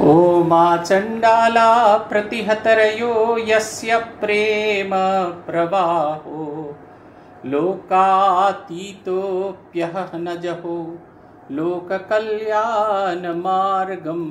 ओमा चण्डाला प्रतिहतरयो यस्य प्रेम प्रवाहो लोकातीतोऽप्यहनजहो लोककल्याणमार्गं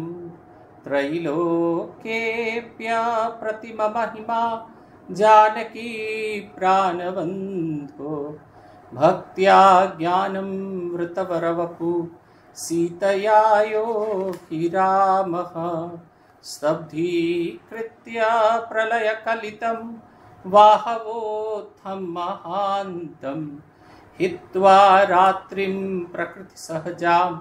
त्रैलोक्येऽप्यप्रतिममहिमा जानकी प्राणबन्धो भक्त्या ज्ञानं वृतवरवपु सीतया योगी रामः स्तब्धीकृत्य प्रलयकलितं वाहवोत्थं महान्तं हित्वा रात्रिं प्रकृतिसहजाम्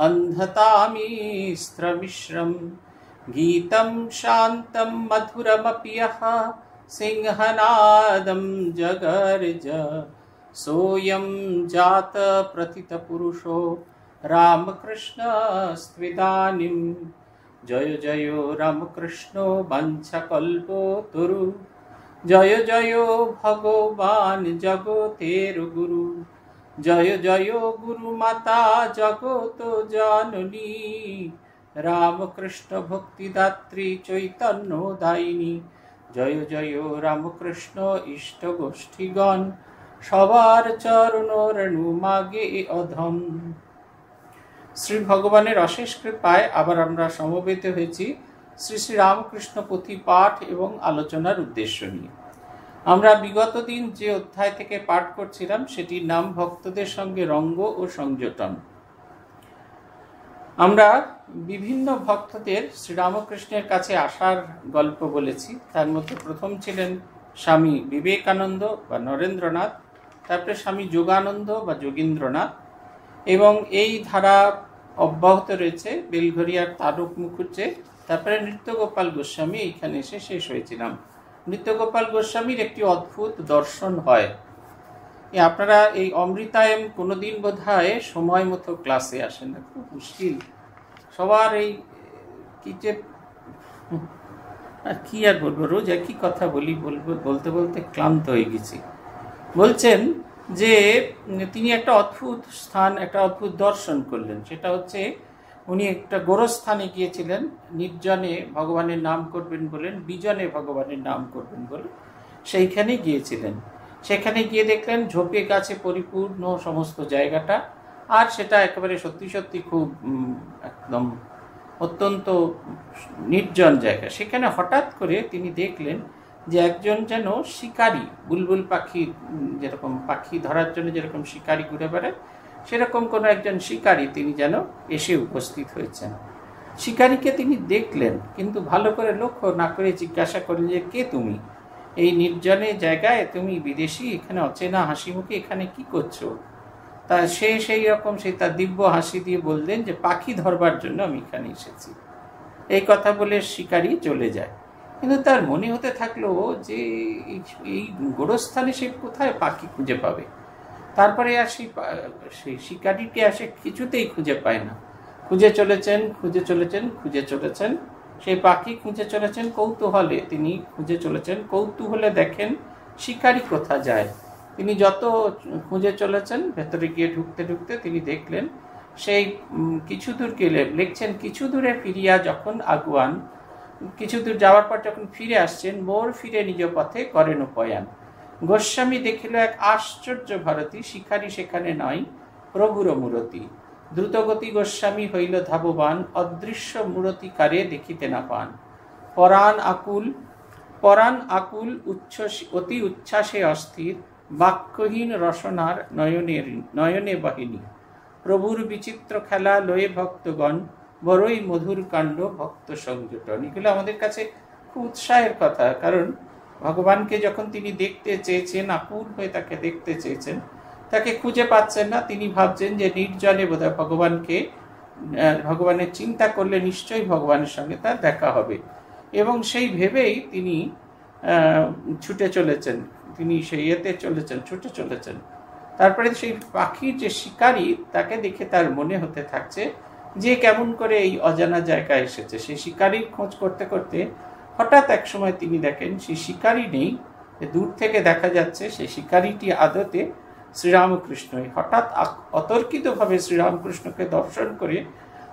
अन्धतामिस्त्रमिश्रं गीतं शान्तं मधुरमपि यः सिंहनादं जगर्ज सोऽयं जात प्रथितपुरुषो रामकृष्णस्त्विदानीं जय जय रामकृष्णो वंशकल्पतरु जय जय भगवान जगतेर गुरु जय जय गुरुमाता जगत जननी रामकृष्ण भक्तिदात्री चैतन्यदायिनी जय जय रामकृष्ण इष्ट गोष्ठीगण सवार चरण रेणु मागे अधम। श्री भगवानेर अशेष कृपाय आबार आमरा समवेत हয়েছি श्री श्री रामकृष्ण पुथी पाठ एवं आलोचनार उद्देश्य निये। आमरा विगत दिन जे अध्याय थेके पाठ करछिलाम सेटिर नाम भक्तदेर संगे रंग ओ संयोजन। आमरा विभिन्न भक्तदेर श्री रामकृष्णेर काछे आसार गल्प बोलेछि। तार मध्ये प्रथम छिलेन स्वामी विवेकानंद बा नरेंद्रनाथ, तारपरे स्वामी योगानंद बा योगींद्रनाथ एवं এই ধারা অব্যাহত রয়েছে বেলঘরিয়ার তারক মুখুজ্জে। তারপরে নৃত্যগোপাল গোস্বামী এইখানে এসে শেষ হয়েছিলাম। নৃত্যগোপাল গোস্বামীর একটি অদ্ভুত দর্শন হয়। আপনারা এই অমৃতায়ন কোনোদিন বোধহয় সময় মতো ক্লাসে আসেন না, খুব মুশকিল। সবার এই কি যে কি আর বলবো, রোজ একই কথা বলতে বলতে ক্লান্ত হয়ে গেছি। বলছেন যে তিনি একটা অদ্ভুত স্থান, একটা অদ্ভুত দর্শন করলেন। সেটা হচ্ছে উনি একটা গোরস্থানে গিয়েছিলেন, নির্জনে ভগবানের নাম করবেন বলেন, বিজনে ভগবানের নাম করবেন বলে সেইখানে গিয়েছিলেন। সেখানে গিয়ে দেখলেন ঝোপে গাছে পরিপূর্ণ সমস্ত জায়গাটা, আর সেটা একেবারে সত্যি সত্যি খুব একদম অত্যন্ত নির্জন জায়গা। সেখানে হঠাৎ করে তিনি দেখলেন যে একজন যেন শিকারী, বুলবুল পাখি, যেরকম পাখি ধরার জন্য যেরকম শিকারী ঘুরে বেড়ায় সেরকম কোনো একজন শিকারী তিনি যেন এসে উপস্থিত হয়েছেন। শিকারীকে তিনি দেখলেন, কিন্তু ভালো করে লক্ষ্য না করে জিজ্ঞাসা করলেন যে কে তুমি, এই নির্জনে জায়গায় তুমি বিদেশি, এখানে অচেনা হাসি মুখে এখানে কি করছো? তা সেই রকম সেই তার দিব্য হাসি দিয়ে বললেন যে পাখি ধরবার জন্য আমি এখানে এসেছি। এই কথা বলে শিকারী চলে যায়। কিন্তু তার মনে হতে থাকলো যে এই গোরস্থানে সে কোথায় পাখি খুঁজে পাবে। তারপরে আর সেই শিকারিকে আসে কিছুতেই খুঁজে পায় না। খুঁজে চলেছেন সেই পাখি খুঁজে চলেছেন কৌতূহলে, তিনি খুঁজে চলেছেন কৌতূহলে দেখেন শিকারি কোথা যায়। তিনি যত খুঁজে চলেছেন ভেতরে গিয়ে ঢুকতে ঢুকতে তিনি দেখলেন সেই কিছু দূর গেলে লিখছেন কিছু দূরে ফিরিয়া যখন আগুয়ান, কিছু দূর যাওয়ার পর যখন ফিরে আসছেন, মোর ফিরে নিজ পথে করেন উপয়ান। গোস্বামী দেখিল এক আশ্চর্য ভারতী, শিকারী সেখানে নয় প্রভুর মূরতি। দ্রুতগতি গোস্বামী হইল ধাববান, অদৃশ্য মূরতিকারে দেখিতে না পান। পরাণ আকুল অতি উচ্ছ্বাসে অস্থির, বাক্যহীন রসনার নয়নে বাহিনী। প্রভুর বিচিত্র খেলা লয়ে ভক্তগণ, বড়ই মধুর কাণ্ড ভক্ত সংযোজন। এগুলো আমাদের কাছে খুব উৎসাহের কথা, কারণ ভগবানকে যখন তিনি দেখতে চেয়েছেন, আকুল হয়ে তাকে দেখতে চেয়েছেন, তাকে খুঁজে পাচ্ছেন না। তিনি ভাবছেন যে নির্জনে বোধহয় ভগবানের চিন্তা করলে নিশ্চয়ই ভগবানের সঙ্গে তার দেখা হবে, এবং সেই ভেবেই তিনি ছুটে চলেছেন, তিনি সেই ছুটে চলেছেন। তারপরে সেই পাখির যে শিকারী তাকে দেখে তার মনে হতে থাকছে যে কেমন করে এই অজানা জায়গায় এসেছে। সেই শিকারীর খোঁজ করতে করতে হঠাৎ এক সময় তিনি দেখেন সেই শিকারী নেই, দূর থেকে দেখা যাচ্ছে সেই শিকারীটি আদতে শ্রীরামকৃষ্ণই। হঠাৎ অতর্কিতভাবে শ্রীরামকৃষ্ণকে দর্শন করে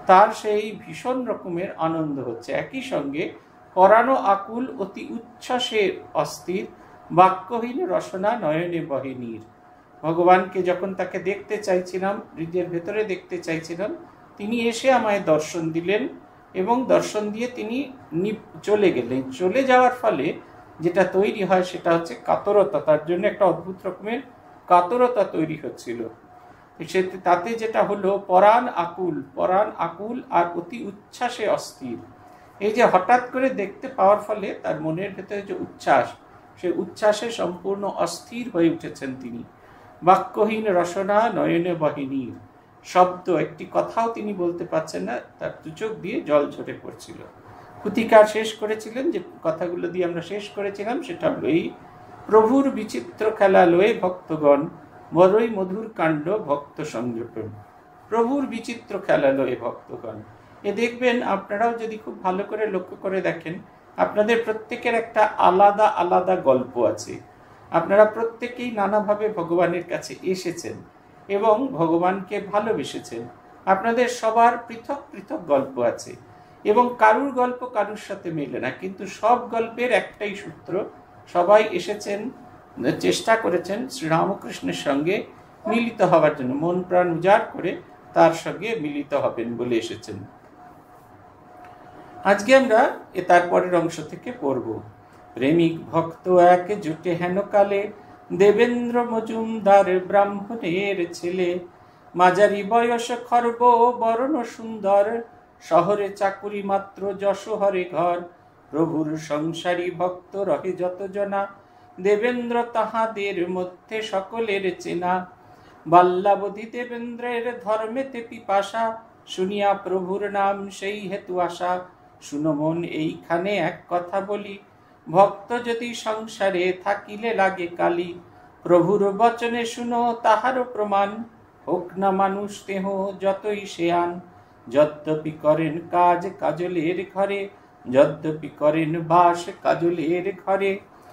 তার সেই ভীষণ রকমের আনন্দ হচ্ছে। একই সঙ্গে পরাণ আকুল অতি উচ্ছ্বাসে অস্থির, বাক্যহীন রসনা নয়নে বহে নীর। ভগবানকে যখন তাকে দেখতে চাইছিলাম, হৃদয়ের ভেতরে দেখতে চাইছিলাম, তিনি এসে আমায় দর্শন দিলেন এবং দর্শন দিয়ে তিনি চলে গেলেন। চলে যাওয়ার ফলে যেটা তৈরি হয় সেটা হচ্ছে কাতরতা। তার জন্য একটা অদ্ভুত রকমের কাতরতা তৈরি হচ্ছিল। তাতে যেটা হলো পরাণ আকুল আর অতি উচ্ছ্বাসে অস্থির। এই যে হঠাৎ করে দেখতে পাওয়ার ফলে তার মনের ভেতরে যে উচ্ছ্বাস, সে উচ্ছ্বাসে সম্পূর্ণ অস্থির হয়ে উঠেছেন তিনি। বাক্যহীন রসনা নয়নে বহিনীর, শব্দ একটি কথাও তিনি বলতে পারছেন না, তার দু চোখ দিয়ে জল ঝরে পড়ছিল। পুতিকার শেষ করেছিলেন, যে কথাগুলো দিয়ে আমরা শেষ করেছিলাম সেটা হলো এই: প্রভুর বিচিত্র খেলা লয়ে ভক্তগণ, বড়ই মধুর কাণ্ড ভক্ত সংযতন। প্রভুর বিচিত্র খেলা লয়ে ভক্তগণ, এ দেখবেন আপনারাও যদি খুব ভালো করে লক্ষ্য করে দেখেন, আপনাদের প্রত্যেকের একটা আলাদা আলাদা গল্প আছে। আপনারা প্রত্যেকেই নানাভাবে ভগবানের কাছে এসেছেন এবং ভগবানকে ভালোবেসেছেন। আপনাদের সবার পৃথক পৃথক গল্প আছে এবং কারুর গল্প কারুর সাথে মেলে না, কিন্তু সব গল্পের একটাই সূত্র: সবাই এসেছেন, চেষ্টা করেছেন শ্রীরামকৃষ্ণের সঙ্গে মিলিত হওয়ার জন্য, মন প্রাণ উজাড় করে তার সঙ্গে মিলিত হবেন বলে এসেছেন। আজকে আমরা তারপরের অংশ থেকে পড়ব। প্রেমিক ভক্ত এক জুটে হেনকালে, দেবেন্দ্র মজুমদার ব্রাহ্মণের ছেলে, মাঝারি বয়স খর্ব বরণ সুন্দর, শহরে চাকুরি মাত্র যশোহরে ঘর। প্রভুর সংসারী ভক্ত রহে যত জনা, দেবেন্দ্র তাহাদের মধ্যে সকলের চেনা। বাল্যাবধি দেবেন্দ্রের ধর্মেতে পিপাসা, শুনিয়া প্রভুর নাম সেই হেতু আশা। শুনো মন এইখানে এক কথা বলি, ভক্ত যদি সংসারে থাকিলে লাগে কালি। প্রভুর বচনে শুনো তাহারও প্রমাণ, হোক না মানুষ দেহ যতই শেয়ান। যদ্যপি করেন কাজ কাজলের ঘরে, যদ্যপি করেন বাস কাজলের ঘরে।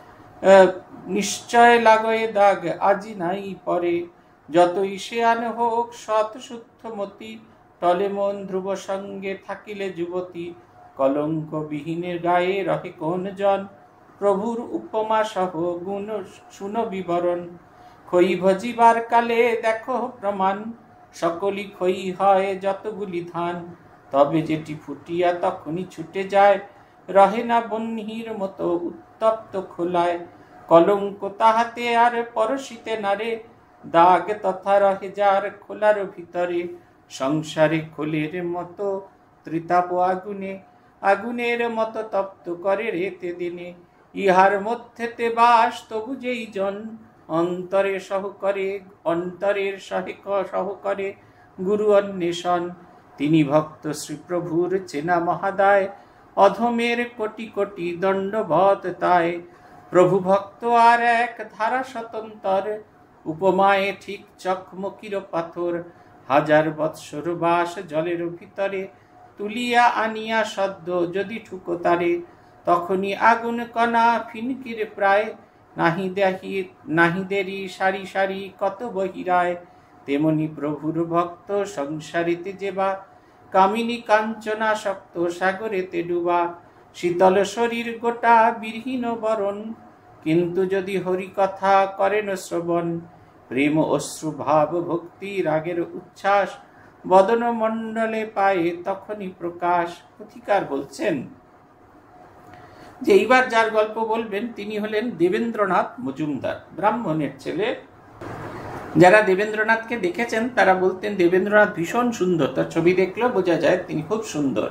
নিশ্চয় লাগয়ে দাগ আজি নাই পরে, যতই শেয়ান হোক সৎ শুদ্ধ মতি। টলে মন ধ্রুব সঙ্গে থাকিলে যুবতী, কলঙ্ক বিহীনের গায়ে রহে কোন জন। প্রভুর উপমা সহ গুণ শুনো বিবরণ, খই ভজিবার কালে দেখো প্রমাণ। সকলই খই হয় যতগুলি ধান, তবে যেটি ফুটিয়া তখনই ছুটে যায়। রহে না বহ্নির মতো উত্তপ্ত খোলায়, কলঙ্ক তাহাতে আর পরশিতে নারে। দাগ তথা রহে যার খোলার ভিতরে, সংসারে খোলের মতো ত্রিতাপ আগুনে। আগুনের মতো তপ্ত করে রেতে দিনে, ইহার মধ্যেতে বাস তবু যেই জন। অন্তরে অন্তরের সহকরে গুরু অন্বেষণ, তিনি ভক্ত শ্রীপ্রভুর চেনা মহাদায়। অধমের কোটি কোটি দণ্ডবত তাই, প্রভু ভক্ত আর এক ধারা স্বতন্তর। উপমায়ে ঠিক চকমকির পাথর, হাজার বৎসর বাস জলের ভিতরে। তুলিয়া আনিয়া সদ্য যদি ঠুকো তারে, তখনই আগুন কণা ফিনকির প্রায়। নাহি দেরি সারি সারি কত বহিরায়, তেমনি প্রভুর ভক্ত সংসারিতে যেবা। কামিনী কাঞ্চনা শক্ত সাগরেতে ডুবা, শীতল শরীর গোটা বিহীন বরণ। কিন্তু যদি হরি কথা করেন শ্রবণ, প্রেম অশ্রু ভাব ভক্তি রাগের উচ্ছ্বাস। বদন মণ্ডলে পায়ে তখনই প্রকাশ। পুথিকার বলছেন যে এইবার যার গল্প বলবেন তিনি হলেন দেবেন্দ্রনাথ মজুমদার, ব্রাহ্মণের ছেলে। যারা দেবেন্দ্রনাথকে দেখেছেন তারা বলতেন দেবেন্দ্রনাথ ভীষণ সুন্দর, তার ছবি দেখলেও বোঝা যায় তিনি খুব সুন্দর।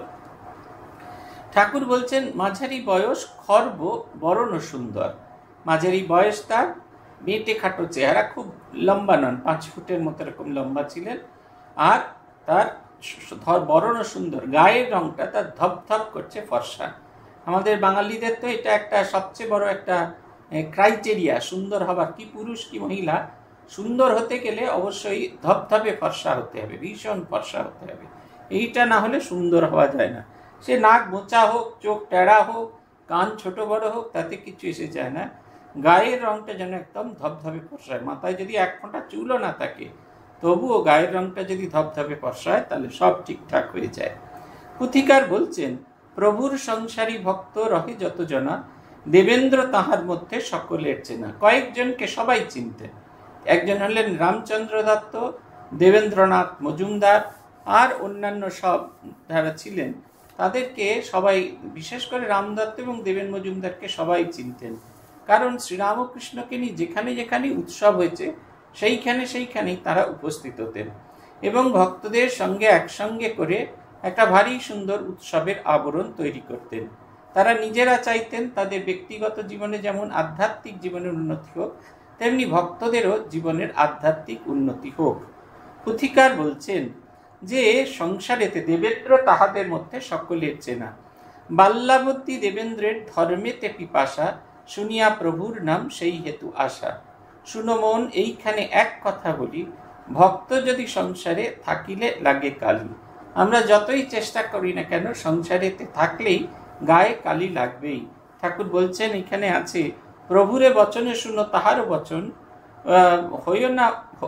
ঠাকুর বলছেন মাঝারি বয়স খর্ব বরণ সুন্দর। মাঝারি বয়স, তার বেটে খাটো চেহারা, খুব লম্বা নন, 5 ফুটের মতো এরকম লম্বা ছিলেন। আর তার বরণ সুন্দর, গায়ের রংটা তার ধপধপ করছে ফর্সা। আমাদের বাঙালিদের তো এটা একটা সবচেয়ে বড় একটা ক্রাইটেরিয়া সুন্দর হবার, কি পুরুষ কি মহিলা, সুন্দর হতে গেলে অবশ্যই ধপধপে ফর্সা হতে হবে, ভীষণ ফর্সা হতে হবে। এইটা না হলে সুন্দর হওয়া যায় না। সে নাক মোচা হোক, চোখ টেড়া হোক, কান ছোট বড় হোক, তাতে কিছু এসে যায় না। গায়ের রংটা যেন একদম ধপধপে ফর্সা। মাথায় যদি 1 ফোঁটা চুলও না থাকে তবুও গায়ের রংটা যদি ধবধবে ফর্সা হয় তাহলে সব ঠিকঠাক হয়ে যায়। পুথিকার বলছেন, প্রভুর সংসারী ভক্ত রহে যত জনা, দেবেন্দ্র তাহার মধ্যে সকলের চেনা। কয়েকজনকে সবাই চিনতেন। একজন হলেন রামচন্দ্র দত্ত, দেবেন্দ্রনাথ মজুমদার, আর অন্যান্য সব যারা ছিলেন তাদেরকে সবাই, বিশেষ করে রামদত্ত এবং দেবেন মজুমদারকে সবাই চিনতেন। কারণ শ্রীরামকৃষ্ণকে নিয়ে যেখানে যেখানে উৎসব হয়েছে সেইখানেই তারা উপস্থিত হতেন এবং ভক্তদের সঙ্গে একসঙ্গে করে একটা ভারী সুন্দর উৎসবের আবরণ তৈরি করতেন। তারা নিজেরা চাইতেন তাদের ব্যক্তিগত জীবনে যেমন আধ্যাত্মিক জীবনের উন্নতি হোক, তেমনি ভক্তদেরও জীবনের আধ্যাত্মিক উন্নতি হোক। পুথিকার বলছেন যে সংসারেতে দেবেন্দ্র তাহাদের মধ্যে সকলের চেনা। বাল্যাবতী দেবেন্দ্রের ধর্মেতে পিপাসা, শুনিয়া প্রভুর নাম সেই হেতু আশা। শুনো মন, এইখানে এক কথা বলি, ভক্ত যদি সংসারে থাকিলে লাগে কালি। আমরা যতই চেষ্টা করি না কেন, সংসারেতে থাকলেই গায়ে কালি লাগবেই। ঠাকুর বলছেন এখানে আছে, প্রভুরে বচনে শুনো তাহারও বচন, হইও না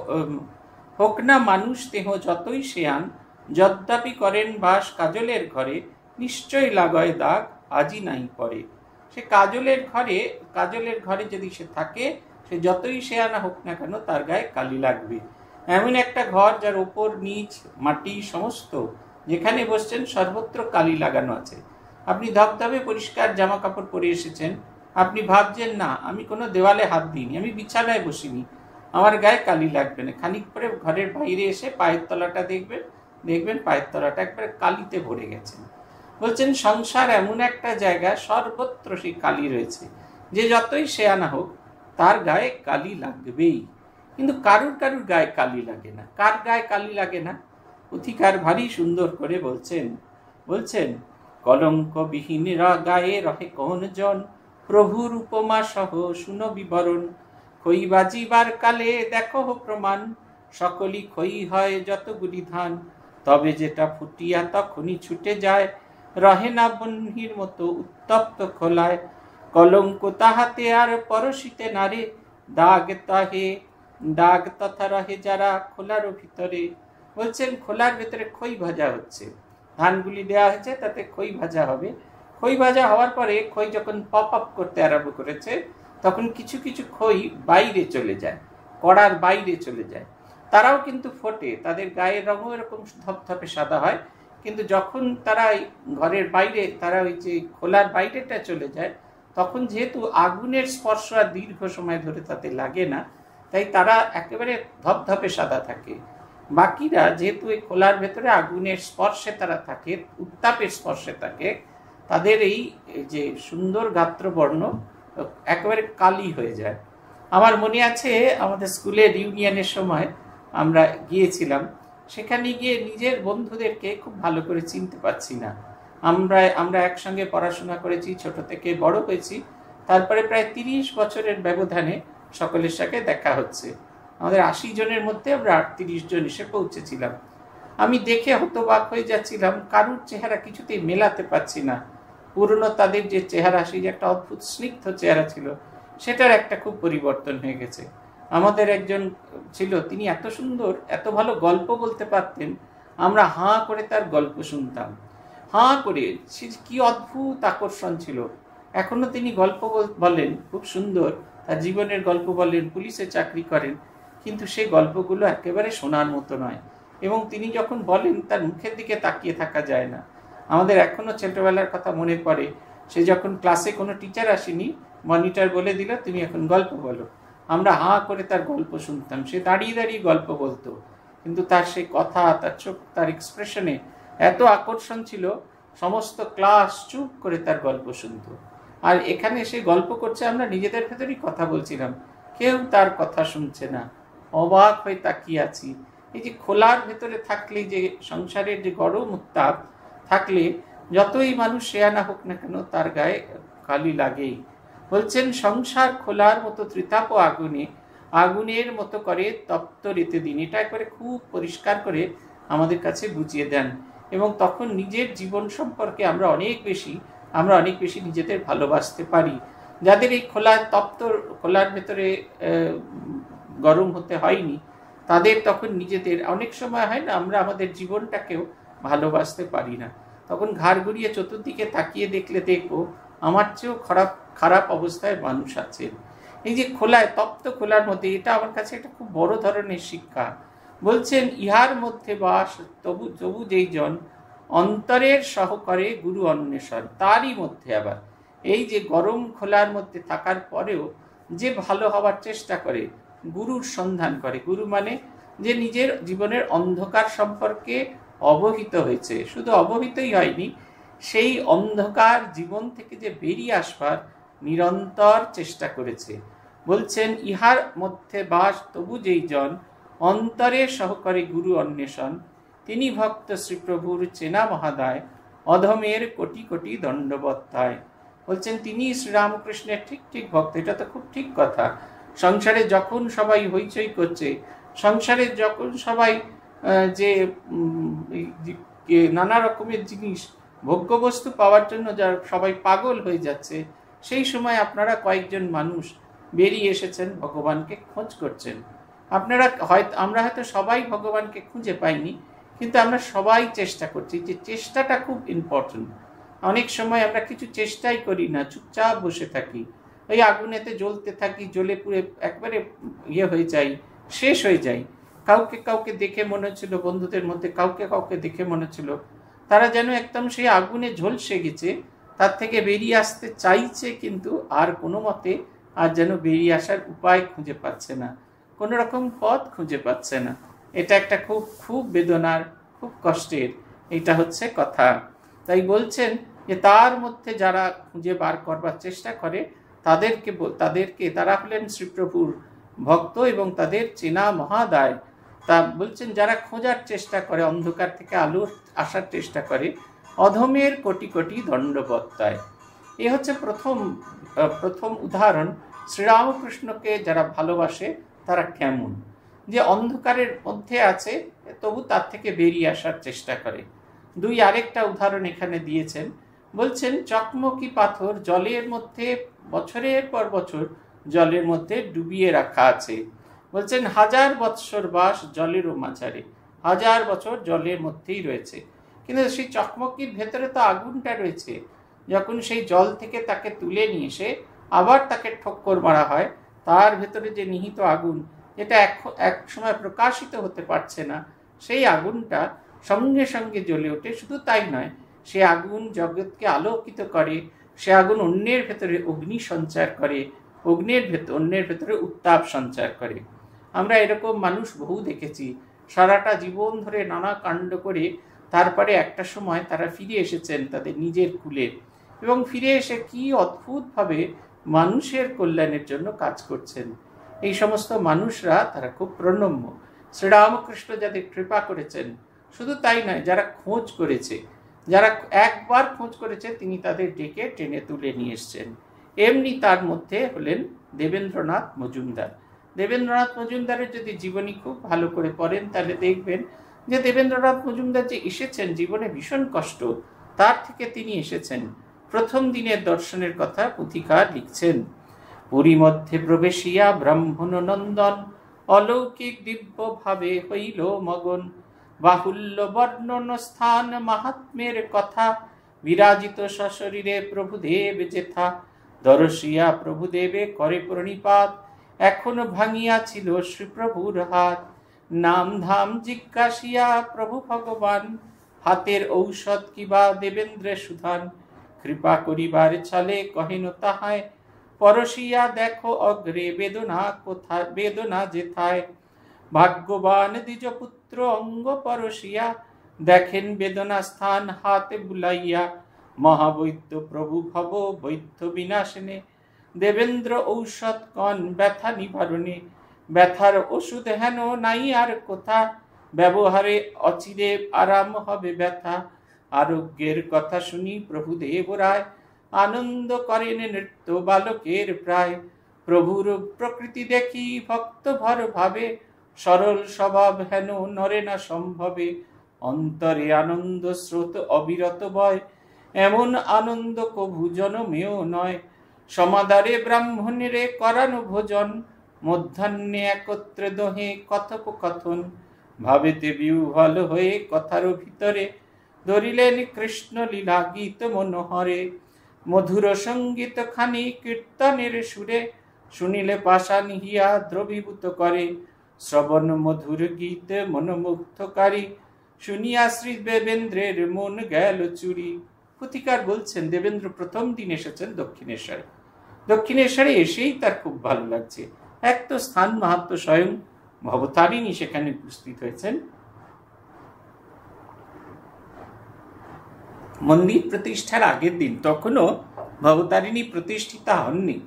হোক না মানুষ দেহ যতই শেয়ান, যদ্যাপি করেন বাস কাজলের ঘরে, নিশ্চয় লাগয় দাগ আজি নাই পরে। সে কাজলের ঘরে যদি সে থাকে, সে যতই শেয়ানা হোক না কেন তার গায়ে কালি লাগবে। এমন একটা ঘর যার ওপর নিচ মাটি সমস্ত যেখানে বসছেন সর্বত্র কালি লাগানো আছে। আপনি ধবধবে পরিষ্কার জামা কাপড় পরে এসেছেন, আপনি ভাবছেন না আমি কোনো দেওয়ালে হাত দিইনি, আমি বিছানায় বসিনি, আমার গায়ে কালি লাগবে না। খানিক পরে ঘরের বাইরে এসে পায়ের তলাটা দেখবেন পায়ের তলাটা একবারে কালিতে ভরে গেছে। বলছেন সংসার এমন একটা জায়গা, সর্বত্র সেই কালি রয়েছে, যে যতই শেয়ানা হোক তার গায়ে কালি লাগবেই। কিন্তু কারুর গায়ে কালি লাগে না। কার গায়ে কালি লাগে না? পুথিকার ভারী সুন্দর করে বলছেন কলঙ্কবিহীনরা গায়ে রহে কোন জন, প্রভুর উপমা সহ শুনো বিবরণ। খই বাজিবার কালে দেখো প্রমাণ, সকলই খই হয় যতগুলি ধান, তবে যেটা ফুটিয়া তখনই ছুটে যায়, রহে না বহ্নির মতো উত্তপ্ত খোলায়। কলঙ্ক তাহাতে আর পরশিতে নারে, দাগ তথা রহে যারা খোলারও ভিতরে। বলছেন খোলার ভেতরে খই ভাজা হচ্ছে, ধানগুলি দেওয়া হয়েছে, তাতে খই ভাজা হবে। খই ভাজা হওয়ার পরে খই যখন পপ আপ করতে আরম্ভ করেছে, তখন কিছু কিছু খই বাইরে চলে যায়, কড়ার বাইরে চলে যায়। তারাও কিন্তু ফোটে, তাদের গায়ের রঙও এরকম ধপধপে সাদা হয়। কিন্তু যখন তারা ঘরের বাইরে, তারা ওই যে খোলার বাইরেটা চলে যায়, তখন যেহেতু আগুনের স্পর্শ আর দীর্ঘ সময় ধরে তাতে লাগে না, তাই তারা একেবারে ধপধপে সাদা থাকে। বাকিরা যেহেতু এই খোলার ভেতরে আগুনের স্পর্শে তারা থাকে, উত্তাপের স্পর্শে থাকে, তাদের এই যে সুন্দর গাত্রবর্ণ একেবারে কালি হয়ে যায়। আমার মনে আছে আমাদের স্কুলের রিউনিয়নের সময় আমরা গিয়েছিলাম, সেখানে গিয়ে নিজের বন্ধুদেরকে খুব ভালো করে চিনতে পারছি না। আমরা একসঙ্গে পড়াশোনা করেছি, ছোট থেকে বড় হয়েছি, তারপরে প্রায় 30 বছরের ব্যবধানে সকলের সাথে দেখা হচ্ছে। আমাদের 80 জনের মধ্যে আমরা 38 জন এসে পৌঁছেছিলাম। আমি দেখে হতবাক হয়ে যাচ্ছিলাম, কারুর চেহারা কিছুতেই মেলাতে পারছি না। পুরনো তাদের যে চেহারা, সেই যে একটা অদ্ভুত স্নিগ্ধ চেহারা ছিল, সেটার একটা খুব পরিবর্তন হয়ে গেছে। আমাদের একজন ছিল, তিনি এত সুন্দর, এত ভালো গল্প বলতে পারতেন, আমরা হাঁ করে তার গল্প শুনতাম, হাঁ করে। সে কি অদ্ভুত আকর্ষণ ছিল। এখনো তিনি গল্প বলেন, খুব সুন্দর, তার জীবনের গল্প বলেন, পুলিশে চাকরি করেন, কিন্তু সেই গল্পগুলো একেবারে শোনার মতো নয়। এবং তিনি যখন বলেন, তার মুখের দিকে তাকিয়ে থাকা যায় না। আমাদের এখনো ছোটবেলার কথা মনে পড়ে, সে যখন ক্লাসে কোনো টিচার আসেনি, মনিটর বলে দিল তুমি এখন গল্প বলো, আমরা হাঁ করে তার গল্প শুনতাম। সে দাঁড়িয়ে দাঁড়িয়ে গল্প বলতো, কিন্তু তার সেই কথা, তার চোখ, তার এক্সপ্রেশনে এত আকর্ষণ ছিল, সমস্ত ক্লাস চুপ করে তার গল্প শুনতো। আর এখানে সে গল্প করছে, আমরা নিজেদের ভেতরেই কথা বলছিলাম, কেউ তার কথা শুনছে না, অবাক হয়ে তাকিয়ে আছি। এই যে খোলার ভেতরে থাকলে, যে সংসারের যে গরম উত্তাপ থাকলে, যতই মানুষ শেয়ানা হোক না কেন তার গায়ে কালি লাগেই। বলছেন সংসার খোলার মতো ত্রিতাপ আগুনে, আগুনের মতো করে তপ্ত রেতে দিন। এটা একবারে খুব পরিষ্কার করে আমাদের কাছে বুঝিয়ে দেন। এবং তখন নিজের জীবন সম্পর্কে আমরা অনেক বেশি নিজেদের ভালোবাসতে পারি। যাদের এই খোলার ভেতরে গরম হতে হয়নি, তাদের তখন নিজেদের, অনেক সময় হয় না আমরা আমাদের জীবনটাকেও ভালোবাসতে পারি না, তখন ঘাড় ঘুরিয়ে চতুর্দিকে তাকিয়ে দেখলে দেখবো আমার চেয়েও খারাপ খারাপ অবস্থায় মানুষ আছেন। এই যে খোলায়, তপ্ত খোলার মধ্যে, এটা আমার কাছে একটা খুব বড় ধরনের শিক্ষা। বলছেন ইহার মধ্যে বাস তবু তবু যেই জন অন্তরের সহকারে গুরু অন্বেষণ, তারই মধ্যে আবার এই যে গরম খোলার মধ্যে থাকার পরেও যে ভালো হওয়ার চেষ্টা করে, গুরুর সন্ধান করে। গুরু মানে যে নিজের জীবনের অন্ধকার সম্পর্কে অবহিত হয়েছে, শুধু অবহিতই হয়নি, সেই অন্ধকার জীবন থেকে যে বেরিয়ে আসবার নিরন্তর চেষ্টা করেছে। বলছেন ইহার মধ্যে বাস তবু যেই জন অন্তরে সহকারে গুরু অন্বেষণ, তিনি ভক্ত শ্রীপ্রভুর চেনা মহাদায়, অধমের কোটি কোটি দণ্ডবত্তায়। বলছেন তিনি শ্রীরামকৃষ্ণের ঠিক ঠিক ভক্ত, এটা তো খুব ঠিক কথা। সংসারে যখন সবাই হইচই করছে, সংসারে যখন সবাই যে নানা রকমের জিনিস ভোগ্যবস্তু পাওয়ার জন্য যা সবাই পাগল হয়ে যাচ্ছে, সেই সময় আপনারা কয়েকজন মানুষ বেরিয়ে এসেছেন, ভগবানকে খোঁজ করছেন। আমরা হয়তো সবাই ভগবানকে খুঁজে পাইনি, কিন্তু আমরা সবাই চেষ্টা করছি। যে চেষ্টাটা খুব ইম্পর্টেন্ট। অনেক সময় আমরা কিছু চেষ্টাই করি না, চুপচাপ বসে থাকি, ওই আগুনেতে জ্বলতে থাকি, জ্বলে পুড়ে একবারে হয়ে যাই, শেষ হয়ে যাই। কাউকে কাউকে দেখে মনে হচ্ছিল, বন্ধুদের মধ্যে কাউকে কাউকে দেখে মনে হচ্ছিল তারা যেন একদম সেই আগুনে ঝলসে গেছে, তার থেকে বেরিয়ে আসতে চাইছে, কিন্তু আর কোনো মতে আর যেন বেরিয়ে আসার উপায় খুঁজে পাচ্ছে না, কোনো রকম পথ খুঁজে পাচ্ছে না। এটা একটা খুব খুব বেদনার, খুব কষ্টের, এটা হচ্ছে কথা। তাই বলছেন যে তার মধ্যে যারা খুঁজে বার করবার চেষ্টা করে, তারা হলেন শ্রীপ্রভুর ভক্ত এবং তাদের চেনা মহাদায়। তা বলছেন যারা খোঁজার চেষ্টা করে, অন্ধকার থেকে আলোর আসার চেষ্টা করে, অধমের কোটি কোটি দণ্ডবত্তায়। এ হচ্ছে প্রথম উদাহরণ শ্রীরামকৃষ্ণকে যারা ভালোবাসে তারা কেমন, যে অন্ধকারের মধ্যে আছে তবু তার থেকে বেরিয়ে আসার চেষ্টা করে। আরেকটা উদাহরণ এখানে দিয়েছেন। বলছেন চকমকি পাথর জলের মধ্যে বছরের পর বছর জলের মধ্যে ডুবিয়ে রাখা আছে। বলছেন 1000 বৎসর বাস জলেরও মাঝারে, 1000 বছর জলের মধ্যেই রয়েছে, কিন্তু সেই চকমকির ভেতরে তো আগুনটা রয়েছে। যখন সেই জল থেকে তাকে তুলে নিয়ে এসে আবার তাকে ঠক্কর মারা হয়, তার ভেতরে যে নিহিত আগুন, যেটা এক সময় প্রকাশিত হতে পারছে না, সেই আগুনটা সঙ্গে সঙ্গে জ্বলে ওঠে। শুধু তাই নয়, সে আগুন জগৎকে আলোকিত করে, সে আগুন অন্যের ভেতরে অগ্নি সঞ্চার করে, অন্যের ভেতরে উত্তাপ সঞ্চার করে। আমরা এরকম মানুষ বহু দেখেছি, সারাটা জীবন ধরে নানা কাণ্ড করে তারপরে একটা সময় তারা ফিরে এসেছেন তাদের নিজের কুলে, এবং ফিরে এসে কি অদ্ভুতভাবে মানুষের কল্যাণের জন্য কাজ করছেন। এই সমস্ত মানুষরা তারা খুব প্রণম্য। শ্রীরামকৃষ্ণ যাদের কৃপা করেছেন, শুধু তাই নয়, যারা খোঁজ করেছে, যারা একবার খোঁজ করেছে, তিনি তাদের ডেকে টেনে তুলে নিয়ে এসছেন। এমনি তার মধ্যে হলেন দেবেন্দ্রনাথ মজুমদার। দেবেন্দ্রনাথ মজুমদারের যদি জীবনী খুব ভালো করে পড়েন, তাহলে দেখবেন যে দেবেন্দ্রনাথ মজুমদার যে এসেছেন জীবনে ভীষণ কষ্ট, তার থেকে তিনি এসেছেন। প্রথম দিনের দর্শনের কথা পুথিকার লিখছেন। পুরী মধ্যে প্রবেশিয়া ব্রাহ্মণ নন্দন, অলৌকিক দিব্য ভাবে হইল মগন। বাহুল্য বর্ণন স্থান মাহাত্ম্যের কথা, বিরাজিত সশরীরে প্রভুদেব যেথা। দর্শিয়া প্রভুদেবে করে প্রণিপাত, এখনো ভাঙিয়াছিল শ্রীপ্রভুর হাত। নাম ধাম জিজ্ঞাসিয়া প্রভু ভগবান, হাতের ঔষধ কিবা দেবেন্দ্রে সুধান। কৃপা করিবার ছলে কহেন তাহায়, পরশিয়া দেখো অগ্রে বেদনা যেথায়। ভাগ্যবান দ্বিজপুত্র অঙ্গ পরশিয়া, দেখেন বেদনা স্থান হাতে বুলাইয়া। মহাবৈদ্য প্রভু ভব বৈদ্য বিনাশনে, দেবেন্দ্র ঔষধ কন ব্যথা নিবারণে। ব্যথার ওষুধ হেন নাই আর কোথা, ব্যবহারে অচিরে আরাম হবে ব্যথা। আরোগ্যের কথা শুনি প্রভুদেব রায়, আনন্দ করেন নৃত্য বালকের প্রায়। প্রভুর প্রকৃতি দেখি ভক্ত ভর ভাবে, সরল স্বভাব হেন নরে না সম্ভবে। অন্তরে আনন্দ স্রোত অবিরত বয়, এমন আনন্দ কভু জনমেও নয়। সমাদারে ব্রাহ্মণেরে করানো ভোজন, মধ্যাহ্নে একত্রে দোহে কথোপকথন, ভাবেতে বিহ্বল হয়ে কথার ভিতরে ধরিলেন কৃষ্ণ লীলা গীত মনোহরে। মধুর সঙ্গীত খানি কীর্তনের সুরে, শুনিলে পাষাণ হিয়া দ্রবীভূত করে। শ্রবণ মধুর গীত মনোমুগ্ধকারী, শুনিয়া শ্রী দেবেন্দ্রের মন গেল চুরি। পুথিকার বলছেন দেবেন্দ্র প্রথম দিন এসেছেন দক্ষিণেশ্বরে। দক্ষিণেশ্বরে এসেই তার খুব ভালো লাগছে। এক তো স্থান মাহাত্ম, স্বয়ং ভবতারিণী সেখানে উপস্থিত হয়েছেন। মন্দির প্রতিষ্ঠার আগের দিন, তখনও ভবতারিণী প্রতিষ্ঠিতা হননি,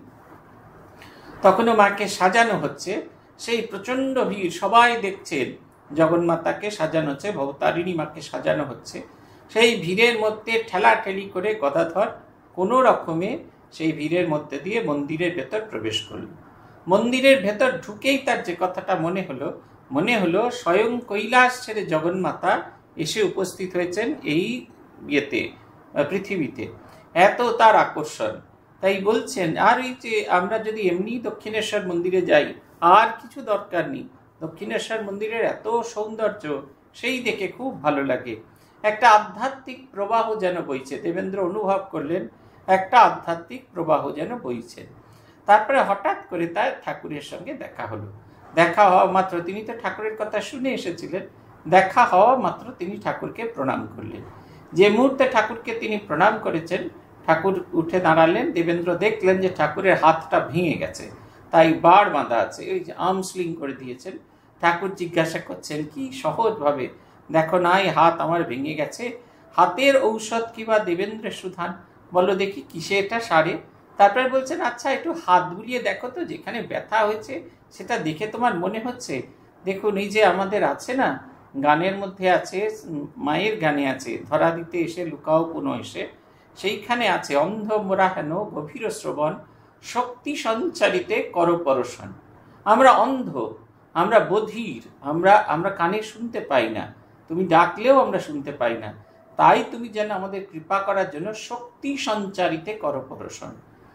তখনও মাকে সাজানো হচ্ছে। সেই প্রচন্ড ভিড়, সবাই দেখছেন জগন্মাতাকে সাজানো হচ্ছে, ভবতারিণী মাকে সাজানো হচ্ছে। সেই ভিড়ের মধ্যে ঠেলাঠেলি করে গদাধর কোনো রকমে সেই ভিড়ের মধ্যে দিয়ে মন্দিরের ভেতর প্রবেশ করল। মন্দিরের ভেতর ঢুকেই তার যে কথাটা মনে হলো স্বয়ং কৈলাস ছেড়ে জগন্মাতা এসে উপস্থিত হয়েছেন এই পৃথিবীতে। এত তার আকর্ষণ, তাই বলছেন আর এই যে আমরা যদি এমনি দক্ষিণেশ্বর মন্দিরে যাই, আর কিছু দরকার নেই। দক্ষিণেশ্বর মন্দিরের এত সৌন্দর্য, সেই দেখে খুব ভালো লাগে। একটা আধ্যাত্মিক প্রবাহ যেন বইছে, দেবেন্দ্র অনুভব করলেন একটা আধ্যাত্মিক প্রবাহ যেন বইছে। তারপরে হঠাৎ করে তার ঠাকুরের সঙ্গে দেখা হলো। দেখা হওয়া মাত্র, তিনি তো ঠাকুরের কথা শুনে এসেছিলেন, দেখা হওয়া মাত্র তিনি ঠাকুরকে প্রণাম করলেন। যে মুহূর্তে ঠাকুরকে তিনি প্রণাম করেছেন, ঠাকুর উঠে দাঁড়ালেন। দেবেন্দ্র দেখলেন যে ঠাকুরের হাতটা ভেঙে গেছে, তাই বাড় বাঁধা আছে, ওই যে আর্ম স্লিং করে দিয়েছেন। ঠাকুর জিজ্ঞাসা করছেন কি সহজভাবে, দেখো না এই হাত আমার ভেঙে গেছে, হাতের ঔষধ কিবা দেবেন্দ্রের সুধান, বলো দেখি কিসে এটা সারে। তারপরে বলছেন আচ্ছা একটু হাত বুলিয়ে দেখো তো, যেখানে ব্যথা হয়েছে সেটা দেখে তোমার মনে হচ্ছে। দেখুন এই যে আমাদের আছে না, গানের মধ্যে আছে, মায়ের গানে আছে, ধরা দিতে এসে লুকাও পুনঃ এসে, সেইখানে আছে অন্ধ মোরা হেন গভীর শ্রবণ, শক্তি সঞ্চারিতে কর পরশন। আমরা অন্ধ, আমরা বধির, আমরা কানে শুনতে পাই না, তুমি ডাকলেও আমরা শুনতে পাই না, তাই তুমি যেন আমাদের কৃপা করার জন্য শক্তি সঞ্চারিতে কর পরশন,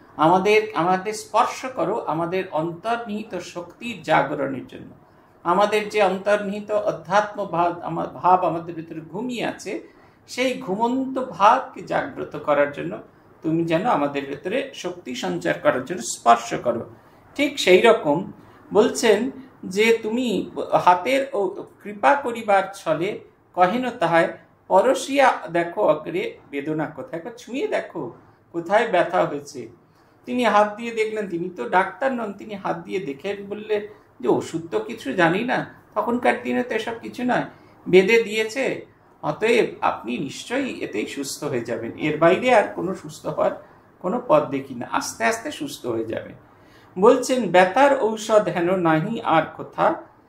আমাদের স্পর্শ করো, আমাদের অন্তর্নিহিত শক্তির জাগরণের জন্য। আমাদের যে অন্তর্নিহিত অধ্যাত্ম ভাব আমাদের ভিতরে ঘুমিয়ে আছে, সেই ঘুমন্ত ভাবকে জাগ্রত করার জন্য তুমি যেন আমাদের ভেতরে শক্তি সঞ্চার করার জন্য স্পর্শ করো। ঠিক সেই রকম বলছেন যে তুমি হাতের ও কৃপা করিবার ছলে কহেন তাহায়, পরশিয়া দেখো অগ্রে বেদনা কোথায়, ছুঁয়ে দেখো কোথায় ব্যথা হয়েছে। তিনি হাত দিয়ে দেখলেন, তিনি তো ডাক্তার নন, তিনি হাত দিয়ে দেখে বললেন যে ওষুধ তো কিছু জানি না, তখনকার দিনে তো এসব কিছু নয়, বেদে দিয়েছে, অতএব আপনি নিশ্চয়ই এতেই সুস্থ হয়ে যাবেন, এর বাইরে আর কোনো সুস্থ হওয়ার কোনো পথ দেখি না, আস্তে আস্তে সুস্থ হয়ে যাবেন। বলছেন ব্যথার ঔষধ হেন নাহি আর কোথা,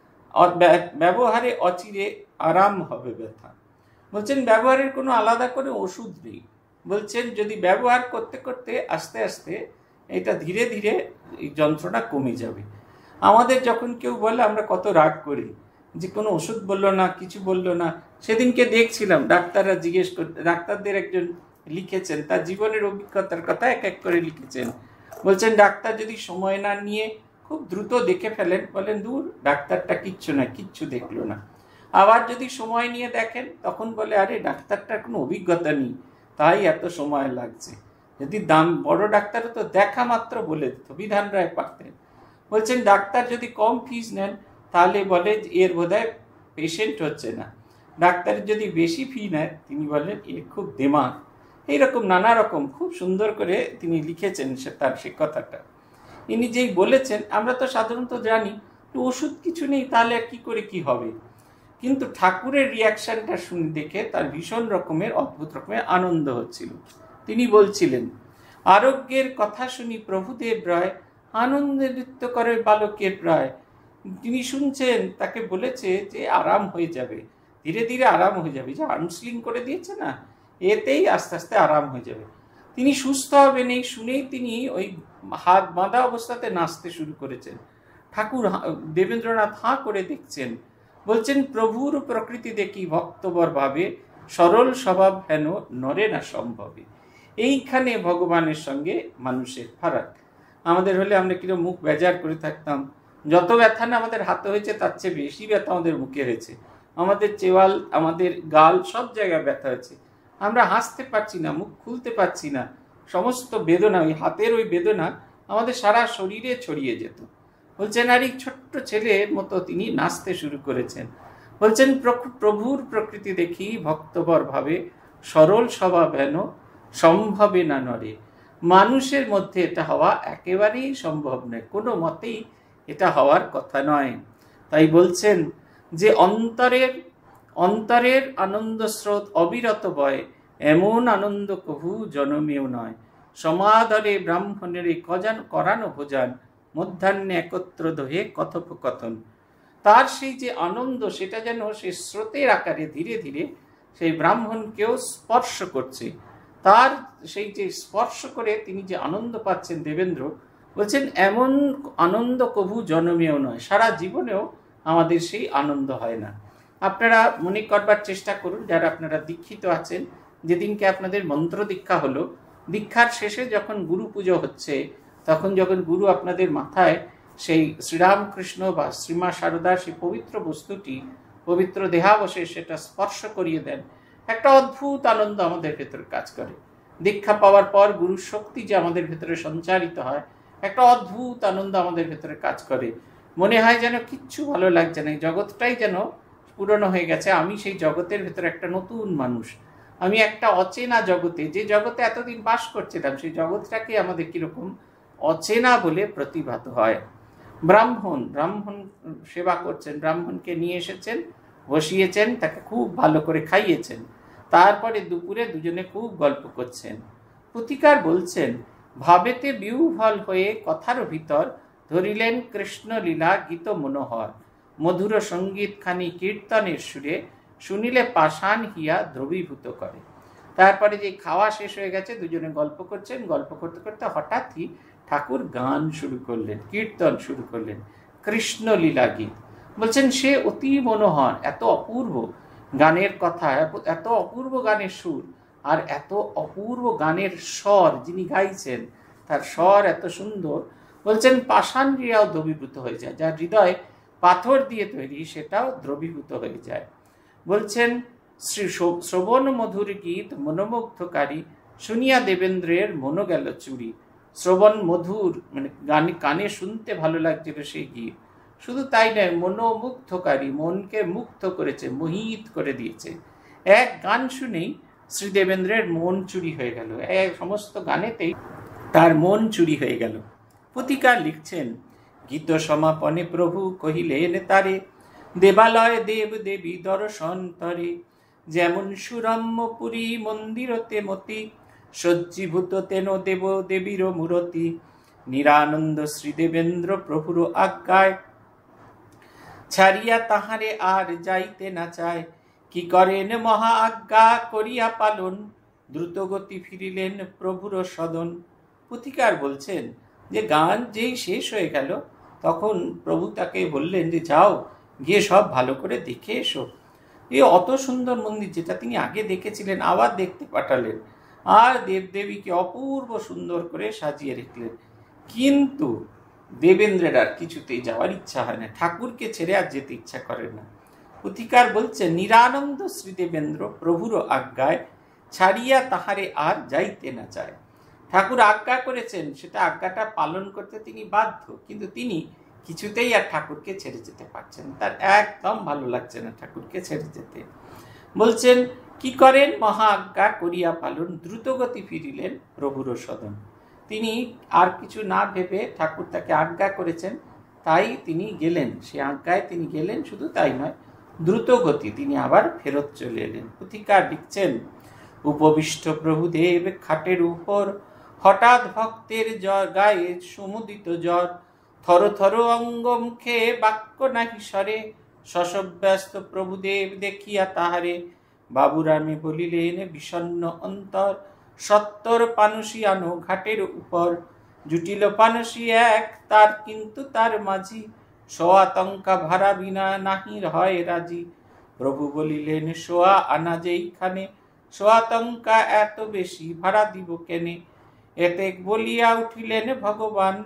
ব্যবহারে অচিরে আরাম হবে ব্যথা। বলছেন ব্যবহারের কোনো আলাদা করে ওষুধ নেই। বলছেন যদি ব্যবহার করতে করতে আস্তে আস্তে এটা ধীরে ধীরে এই যন্ত্রণা কমে যাবে। আমাদের যখন কেউ বলে আমরা কত রাগ করি, যে কোনো ওষুধ বললো না, কিছু বললো না। সেদিনকে দেখছিলাম ডাক্তাররা জিজ্ঞেস করতে, ডাক্তারদের একজন লিখেছেন তার জীবনের অভিজ্ঞতার কথা এক এক করে লিখেছেন। বলছেন ডাক্তার যদি সময় না নিয়ে খুব দ্রুত দেখে ফেলেন, বলেন দূর ডাক্তারটা কিচ্ছু না, কিচ্ছু দেখলো না। আবার যদি সময় নিয়ে দেখেন, তখন বলে আরে ডাক্তারটার কোনো অভিজ্ঞতা নেই, তাই এত সময় লাগছে। যদি বড় ডাক্তার তো দেখা মাত্র বলে দিত, বিধান রায় পারতেন। বলছেন ডাক্তার যদি কম ফিস নেন, তাহলে বলে এর বোধহয় পেশেন্ট হচ্ছে না। ডাক্তার যদি বেশি ফি নেয়, তিনি বলেন এর খুব দিমাগ। এইরকম নানা রকম খুব সুন্দর করে তিনি লিখেছেন তার সে কথাটা। ইনি যেই বলেছেন, আমরা তো সাধারণত জানি ওষুধ কিছু নেই, তাহলে আর কি করে কি হবে। কিন্তু ঠাকুরের রিয়াকশনটা শুনে দেখে তার ভীষণ রকমের অদ্ভুত রকমের আনন্দ হচ্ছিল। তিনি বলছিলেন আরোগ্যের কথা শুনি প্রভুদেব রায়, আনন্দে নৃত্য করে বালকের প্রায়। তিনি শুনছেন, তাকে বলেছে যে আরাম হয়ে যাবে, ধীরে ধীরে আরাম হয়ে যাবে, যে আর্মস্লিং করে দিয়েছে না, এতেই আস্তে আস্তে আরাম হয়ে যাবে, তিনি সুস্থ হবেন। এই শুনেই তিনি ওই হাত বাঁধা অবস্থাতে নাচতে শুরু করেছেন। ঠাকুর দেবেন্দ্রনাথ হাঁ করে দেখছেন। বলছেন প্রভুর প্রকৃতি দেখি ভক্তবর ভাবে, সরল স্বভাব হেন নরে না সম্ভবে। এইখানে ভগবানের সঙ্গে মানুষের ফারাক। আমাদের হলে আমরা কিরকম মুখ বেজার করে থাকতাম, যত ব্যথা না আমাদের হাতে হয়েছে তার চেয়ে বেশি ব্যথা আমাদের মুখে হয়েছে, আমাদের চেওয়াল, আমাদের গাল, সব জায়গায় ব্যথা হয়েছে। আমরা হাসতে পারছি না, মুখ খুলতে পারছি না, সমস্ত বেদনা, ওই হাতের ওই বেদনা আমাদের সারা শরীরে ছড়িয়ে যেত। বলছেন আর এই ছোট্ট ছেলের মতো তিনি নাচতে শুরু করেছেন। বলছেন প্রভুর প্রকৃতি দেখি ভক্তবর ভাবে, সরল স্বভাব হেন সম্ভবে না নরে। মানুষের মধ্যে এটা হওয়া একেবারেই সম্ভব নয়, কোনো মতেই এটা হওয়ার কথা নয়। তাই বলছেন যে অন্তরের আনন্দ স্রোত অবিরত বয়, এমন আনন্দ কভু জনমেও নয়। সমাদরে ব্রাহ্মণের করানো ভোজন, মধ্যাহ্নে একত্র দোহে কথোপকথন। তার সেই যে আনন্দ, সেটা যেন সেই স্রোতের আকারে ধীরে ধীরে সেই ব্রাহ্মণকেও স্পর্শ করছে। তার সেই যে স্পর্শ করে তিনি যে আনন্দ পাচ্ছেন দেবেন্দ্র, বলছেন এমন আনন্দ কভু জনমেও নয়, সারা জীবনেও আমাদের সেই আনন্দ হয় না। আপনারা মনে করবার চেষ্টা করুন, যারা আপনারা দীক্ষিত আছেন, যেদিনকে আপনাদের মন্ত্র দীক্ষা হলো, দীক্ষার শেষে যখন গুরু পুজো হচ্ছে, তখন যখন গুরু আপনাদের মাথায় সেই শ্রীরামকৃষ্ণ বা শ্রীমা শারদার সেই পবিত্র বস্তুটি, পবিত্র দেহাবশেষ, সেটা স্পর্শ করিয়ে দেন, একটা অদ্ভুত আনন্দ আমাদের ভেতরে কাজ করে। দীক্ষা পাওয়ার পর গুরুর শক্তি যে আমাদের ভেতরে সঞ্চারিত হয়, একটা অদ্ভুত আনন্দ আমাদের ভেতরে কাজ করে। মনে হয় যেন কিচ্ছু ভালো লাগছে না, এই জগৎটাই যেন পুরনো হয়ে গেছে, আমি সেই জগতের ভেতরে একটা নতুন মানুষ, আমি একটা অচেনা জগতে, যে জগতে এতদিন বাস করছিলাম, সেই জগৎটাকে আমাদের কিরকম অচেনা বলে প্রতিভাত হয়। ব্রাহ্মণ সেবা করছেন, ব্রাহ্মণকে নিয়ে এসেছেন, বসিয়েছেন, তাকে খুব ভালো করে খাইয়েছেন, তারপরে দুপুরে দুজনে খুব গল্প করছেন। পুতিকার বলছেন, ভাবেতে বিহ্বল হয়ে কথার ভিতর ধরিলেন কৃষ্ণ লীলা গীত মনোহর, মধুর সঙ্গীত খানি কীর্তনের সুরে শুনিলে পাষাণ হিয়া দ্রবীভূত করে। তারপরে যে খাওয়া শেষ হয়ে গেছে, দুজনে গল্প করছেন, গল্প করতে করতে হঠাৎই ঠাকুর গান শুরু করলেন, কীর্তন শুরু করলেন, কৃষ্ণ লীলা গীত। বলছেন সে অতি মনোহর, এত অপূর্ব গানের কথা, এত অপূর্ব গানের সুর, আর এত অপূর্ব গানের স্বর, যিনি গাইছেন তার স্বর এত সুন্দর। বলছেন পাষাণ হিয়াও দ্রবীভূত হয়ে যায়, যার হৃদয় পাথর দিয়ে তৈরি, সেটাও দ্রবীভূত হয়ে যায়। বলছেন শ্রবণ মধুর গীত মনোমুগ্ধকারী, শুনিয়া দেবেন্দ্রের মনো গেল চুরি। শ্রবণ মধুর মানে কানে শুনতে ভালো লাগছিল সেই গীত, শুধু তাই নয়, মনোমুগ্ধকারী, মনকে মুগ্ধ করেছে, মোহিত করে দিয়েছে। এক গান শুনেই শ্রী দেবেন্দ্রের মন চুরি হয়ে গেল, সমস্ত গানেতেই তার মন চুরি হয়ে গেল। পুতিকার লিখছেন, গীত সমাপনে প্রভু কহিলেন তারে, দেবালয় দেব দেবী দর্শন তরে, যেমন সুরম্য পুরী মন্দিরতে মতি, সজ্জীভূত তেন দেব দেবীর মূরতি। নিরানন্দ শ্রীদেবেন্দ্র প্রভুর আজ্ঞায়, ছাড়িয়া তাহারে আর যাইতে না চায়, কি করেন মহা আজ্ঞা করিয়া পালন, দ্রুতগতি ফিরিলেন প্রভুর সদন। পুতিকার বলছেন যে গান যেই শেষ হয়ে গেল, তখন প্রভু তাকে বললেন যে যাও, গিয়ে সব ভালো করে দেখে এসো। এই অত সুন্দর মন্দির, যেটা তিনি আগে দেখেছিলেন, আবার দেখতে পাঠালেন, আর দেবদেবীকে অপূর্ব সুন্দর করে সাজিয়ে রাখলেন। কিন্তু দেবেন্দ্রের আর কিছুতেই যাওয়ার ইচ্ছা হয় না, ঠাকুরকে ছেড়ে আর যেতে ইচ্ছা করে না। পুতিকার বলছে, নিরানন্দ শ্রীদেবেন্দ্র প্রভুর আজ্ঞায়, ছাড়িয়া তাহারে আর যাইতে না চায়। ঠাকুর আজ্ঞা করেছেন, সেটা আজ্ঞাটা পালন করতে তিনি বাধ্য, কিন্তু তিনি কিছুতেই আর ঠাকুরকে ছেড়ে যেতে পারছেন, তার একদম ভালো লাগছে না ঠাকুরকে ছেড়ে যেতে। বলছেন কি করেন মহা আজ্ঞা করিয়া পালন, দ্রুতগতি ফিরিলেন প্রভুর সদন। তিনি আর কিছু না ভেবে, ঠাকুর তাকে আজ্ঞা করেছেন তাই তিনি গেলেন, সে আজ্ঞায় তিনি গেলেন, শুধু তাই নয়, দ্রুতগতি তিনি আবার ফেরত চলে এলেন। পুতিকার লিখছেন, উপবিষ্ট প্রভুদেব খাটের উপর, হঠাৎ ভক্তের গায়ে সমুদিত জ্বর, থর থর অঙ্গ মুখে বাক্য নাহি সরে, শশব্যস্ত প্রভুদেব দেখিয়া তাহারে, বাবুরামে বলিলেন বিষণ্ণ অন্তর, সত্তর পানসি আনো ঘাটের উপর, জুটিল পানসি এক তার, কিন্তু তার মাঝি, সোয়া টঙ্কা ভাড়া বিনা নাহি হয় রাজি। প্রভু বলিলেন সোয়া আনা যেইখানে, সোয়া টঙ্কা এত বেশি ভাড়া দিব কেনে, এতে বলিয়া উঠিলেন ভগবান,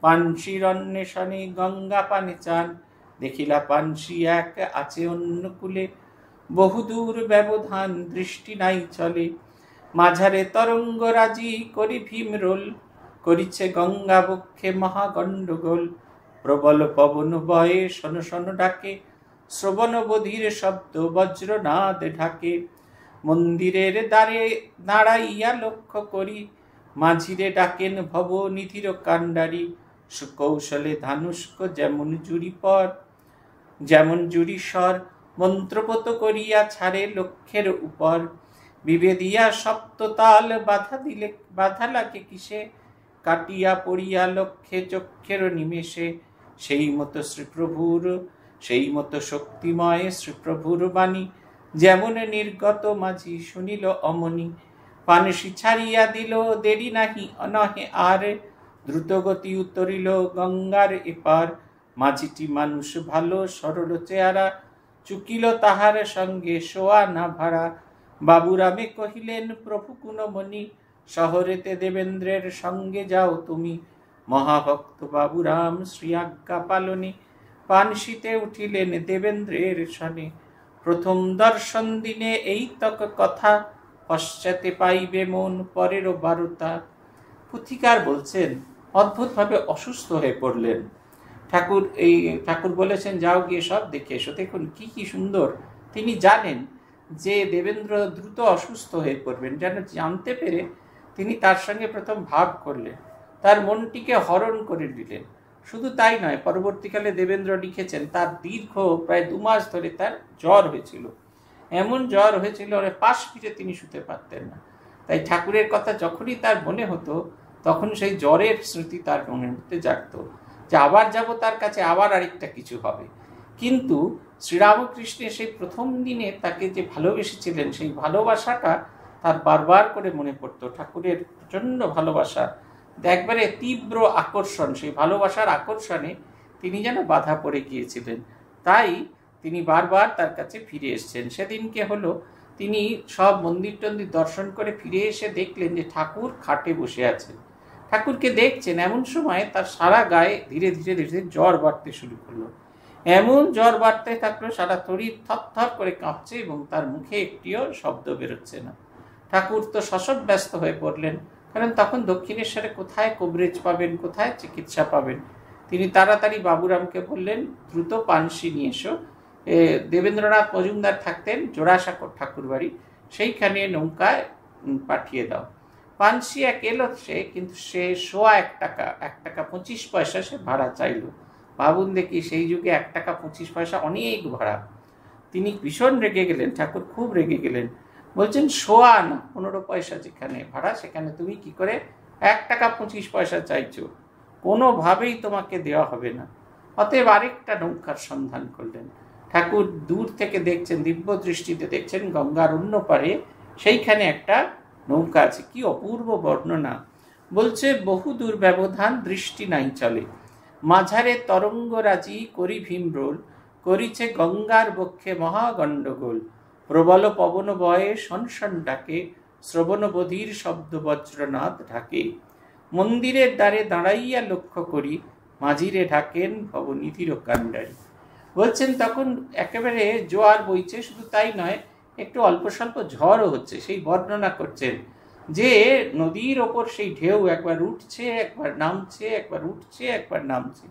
পানসির অন্বেষণে গঙ্গা পানে চান, দেখিলা পানসি এক আছে অন্য কূলে, বহুদূর ব্যবধান দৃষ্টি নাই চলে। মাঝারে তরঙ্গ রাজি করি ভীমরোল, করিছে গঙ্গা বক্ষে মহাগণ্ডগোল। প্রবল পবন বয়ে শন শন ডাকে, শ্রবণ বধির শব্দ বজ্রনাদ ঢাকে। মন্দিরের দ্বারে দাঁড়াইয়া লক্ষ্য করি, মাঝিরে ডাকেন ভব নিধির কাণ্ডারি। সুকৌশলে ধানুষ্ক যেমন জুড়ি পর, যেমন জুড়ি স্বর, মন্ত্রপত করিয়া ছাড়ে লক্ষ্যের উপর। বিভেদিয়া সপ্ততাল বাধা দিলে বাধা লাগে কিসে, কাটিয়া পড়িয়া লক্ষ্যে চক্ষের নিমেষে। সেই মতো শ্রীপ্রভুর, সেই মতো শক্তিময় শ্রীপ্রভুর বাণী, যেমন নির্গত মাঝি শুনিল অমনি। পানসি ছাড়িয়া দিল দেরি নাহি অনহে আর, দ্রুতগতি উতরিল গঙ্গার এপার। মাঝিটি মানুষ ভালো সরল চেহারা, চুকিল তাহার সঙ্গে শোয়া না ভাড়া। বাবুরামে কহিলেন প্রভু গুণমণি, শহরেতে দেবেন্দ্রের সঙ্গে যাও তুমি। মহাভক্ত বাবুরাম শ্রী আজ্ঞা পালনে, পানসিতে উঠিলেন দেবেন্দ্রের সনে। প্রথম দর্শন দিনে এই তক কথা, পশ্চাতে পাইবে মন পরেরও বারতা। পুথিকার বলছেন অদ্ভুতভাবে অসুস্থ হয়ে পড়লেন ঠাকুর বলেছেন যাও গিয়ে সব দেখে এসো। দেখুন কি কি সুন্দর, তিনি জানেন যে দেবেন্দ্র দ্রুত অসুস্থ হয়ে পড়বেন, যেন জানতে পেরে তিনি তার সঙ্গে প্রথম ভাব করলেন, তার মনটিকে হরণ করে দিলেন। শুধু তাই নয়, পরবর্তীকালে দেবেন্দ্র লিখেছেন তার দীর্ঘ প্রায় 2 মাস ধরে তার জ্বর হয়েছিল। এমন জ্বর হয়েছিল পাশ ফিরে তিনি শুতে পারতেন না। তাই ঠাকুরের কথা যখনই তার মনে হতো তখন সেই জ্বরের স্মৃতি তার মনের মধ্যে জাগত, যে আবার যাব তার কাছে, আবার আরেকটা কিছু হবে। কিন্তু শ্রীরামকৃষ্ণের সেই প্রথম দিনে তাকে যে ভালোবেসেছিলেন, সেই ভালোবাসাটা তার বারবার করে মনে পড়তো। ঠাকুরের প্রচণ্ড ভালোবাসা, একবারে তীব্র আকর্ষণ, সেই ভালোবাসার আকর্ষণে তিনি যেন বাধা পড়ে গিয়েছিলেন। তাই তিনি বারবার তার কাছে ফিরে এসছেন। সেদিনকে হলো তিনি সব মন্দির টন্দির দর্শন করে ফিরে এসে দেখলেন যে ঠাকুর খাটে বসে আছেন। ঠাকুরকে দেখছেন, এমন সময় তার সারা গায়ে ধীরে ধীরে ধীরে জ্বর বাড়তে শুরু করলো। এমন জ্বর বাড়তে থাকলো, সারা শরীর থরথর করে কাঁপছে এবং তার মুখে একটিও শব্দ বেরোচ্ছে না। ঠাকুর তো শশব ব্যস্ত হয়ে পড়লেন, কারণ তখন দক্ষিণেশ্বরে কোথায় কভারেজ পাবেন, কোথায় চিকিৎসা পাবেন। তিনি তাড়াতাড়ি বাবুরামকে বললেন দ্রুত পানসি নিয়ে এসো। দেবেন্দ্রনাথ মজুমদার থাকতেন জোড়াসাঁকোর ঠাকুর বাড়ি, সেইখানে নৌকায় পাঠিয়ে দাও। পানসি এক এলো সে, কিন্তু সে সোয়া 1 টাকা 1 টাকা 25 পয়সা সে ভাড়া চাইল। ভাবুন দেখি, সেই যুগে 1 টাকা 25 পয়সা অনেক ভাড়া। তিনি ভীষণ রেগে গেলেন, ঠাকুর খুব রেগে গেলেন, বলছেন সোয়া না 15 পয়সা যেখানে ভাড়া, সেখানে তুমি কি করে 1 টাকা 25 পয়সা চাইছো? কোনোভাবেই তোমাকে দেওয়া হবে না। অতএব আরেকটা নৌকার সন্ধান করলেন। ঠাকুর দূর থেকে দেখছেন, দিব্য দৃষ্টিতে দেখছেন গঙ্গার অন্য পারে সেইখানে একটা নৌকা আছে। কি অপূর্ব বর্ণনা! বলছে বহু দূর ব্যবধান দৃষ্টি নাই চলে, মাঝারে তরঙ্গ রাজি করি ভীমরোল, করিছে গঙ্গার বক্ষে মহাগণ্ডগোল। প্রবল পবন বয়ে শনশন ডাকে, শ্রবণ বধির শব্দ বজ্রনাদ ঢাকে। মন্দিরের দ্বারে দাঁড়াইয়া লক্ষ্য করি, মাঝিরে ঢাকেন ভবনিধির কাণ্ডারি। বলছেন তখন একেবারে জোয়ার বইছে, শুধু তাই নয়, একটু অল্প স্বল্প ঝড়ও হচ্ছে। সেই বর্ণনা করছেন যে নদীর ওপর সেই ঢেউ একবার উঠছে একবার নামছে, একবার উঠছে একবার নামছে,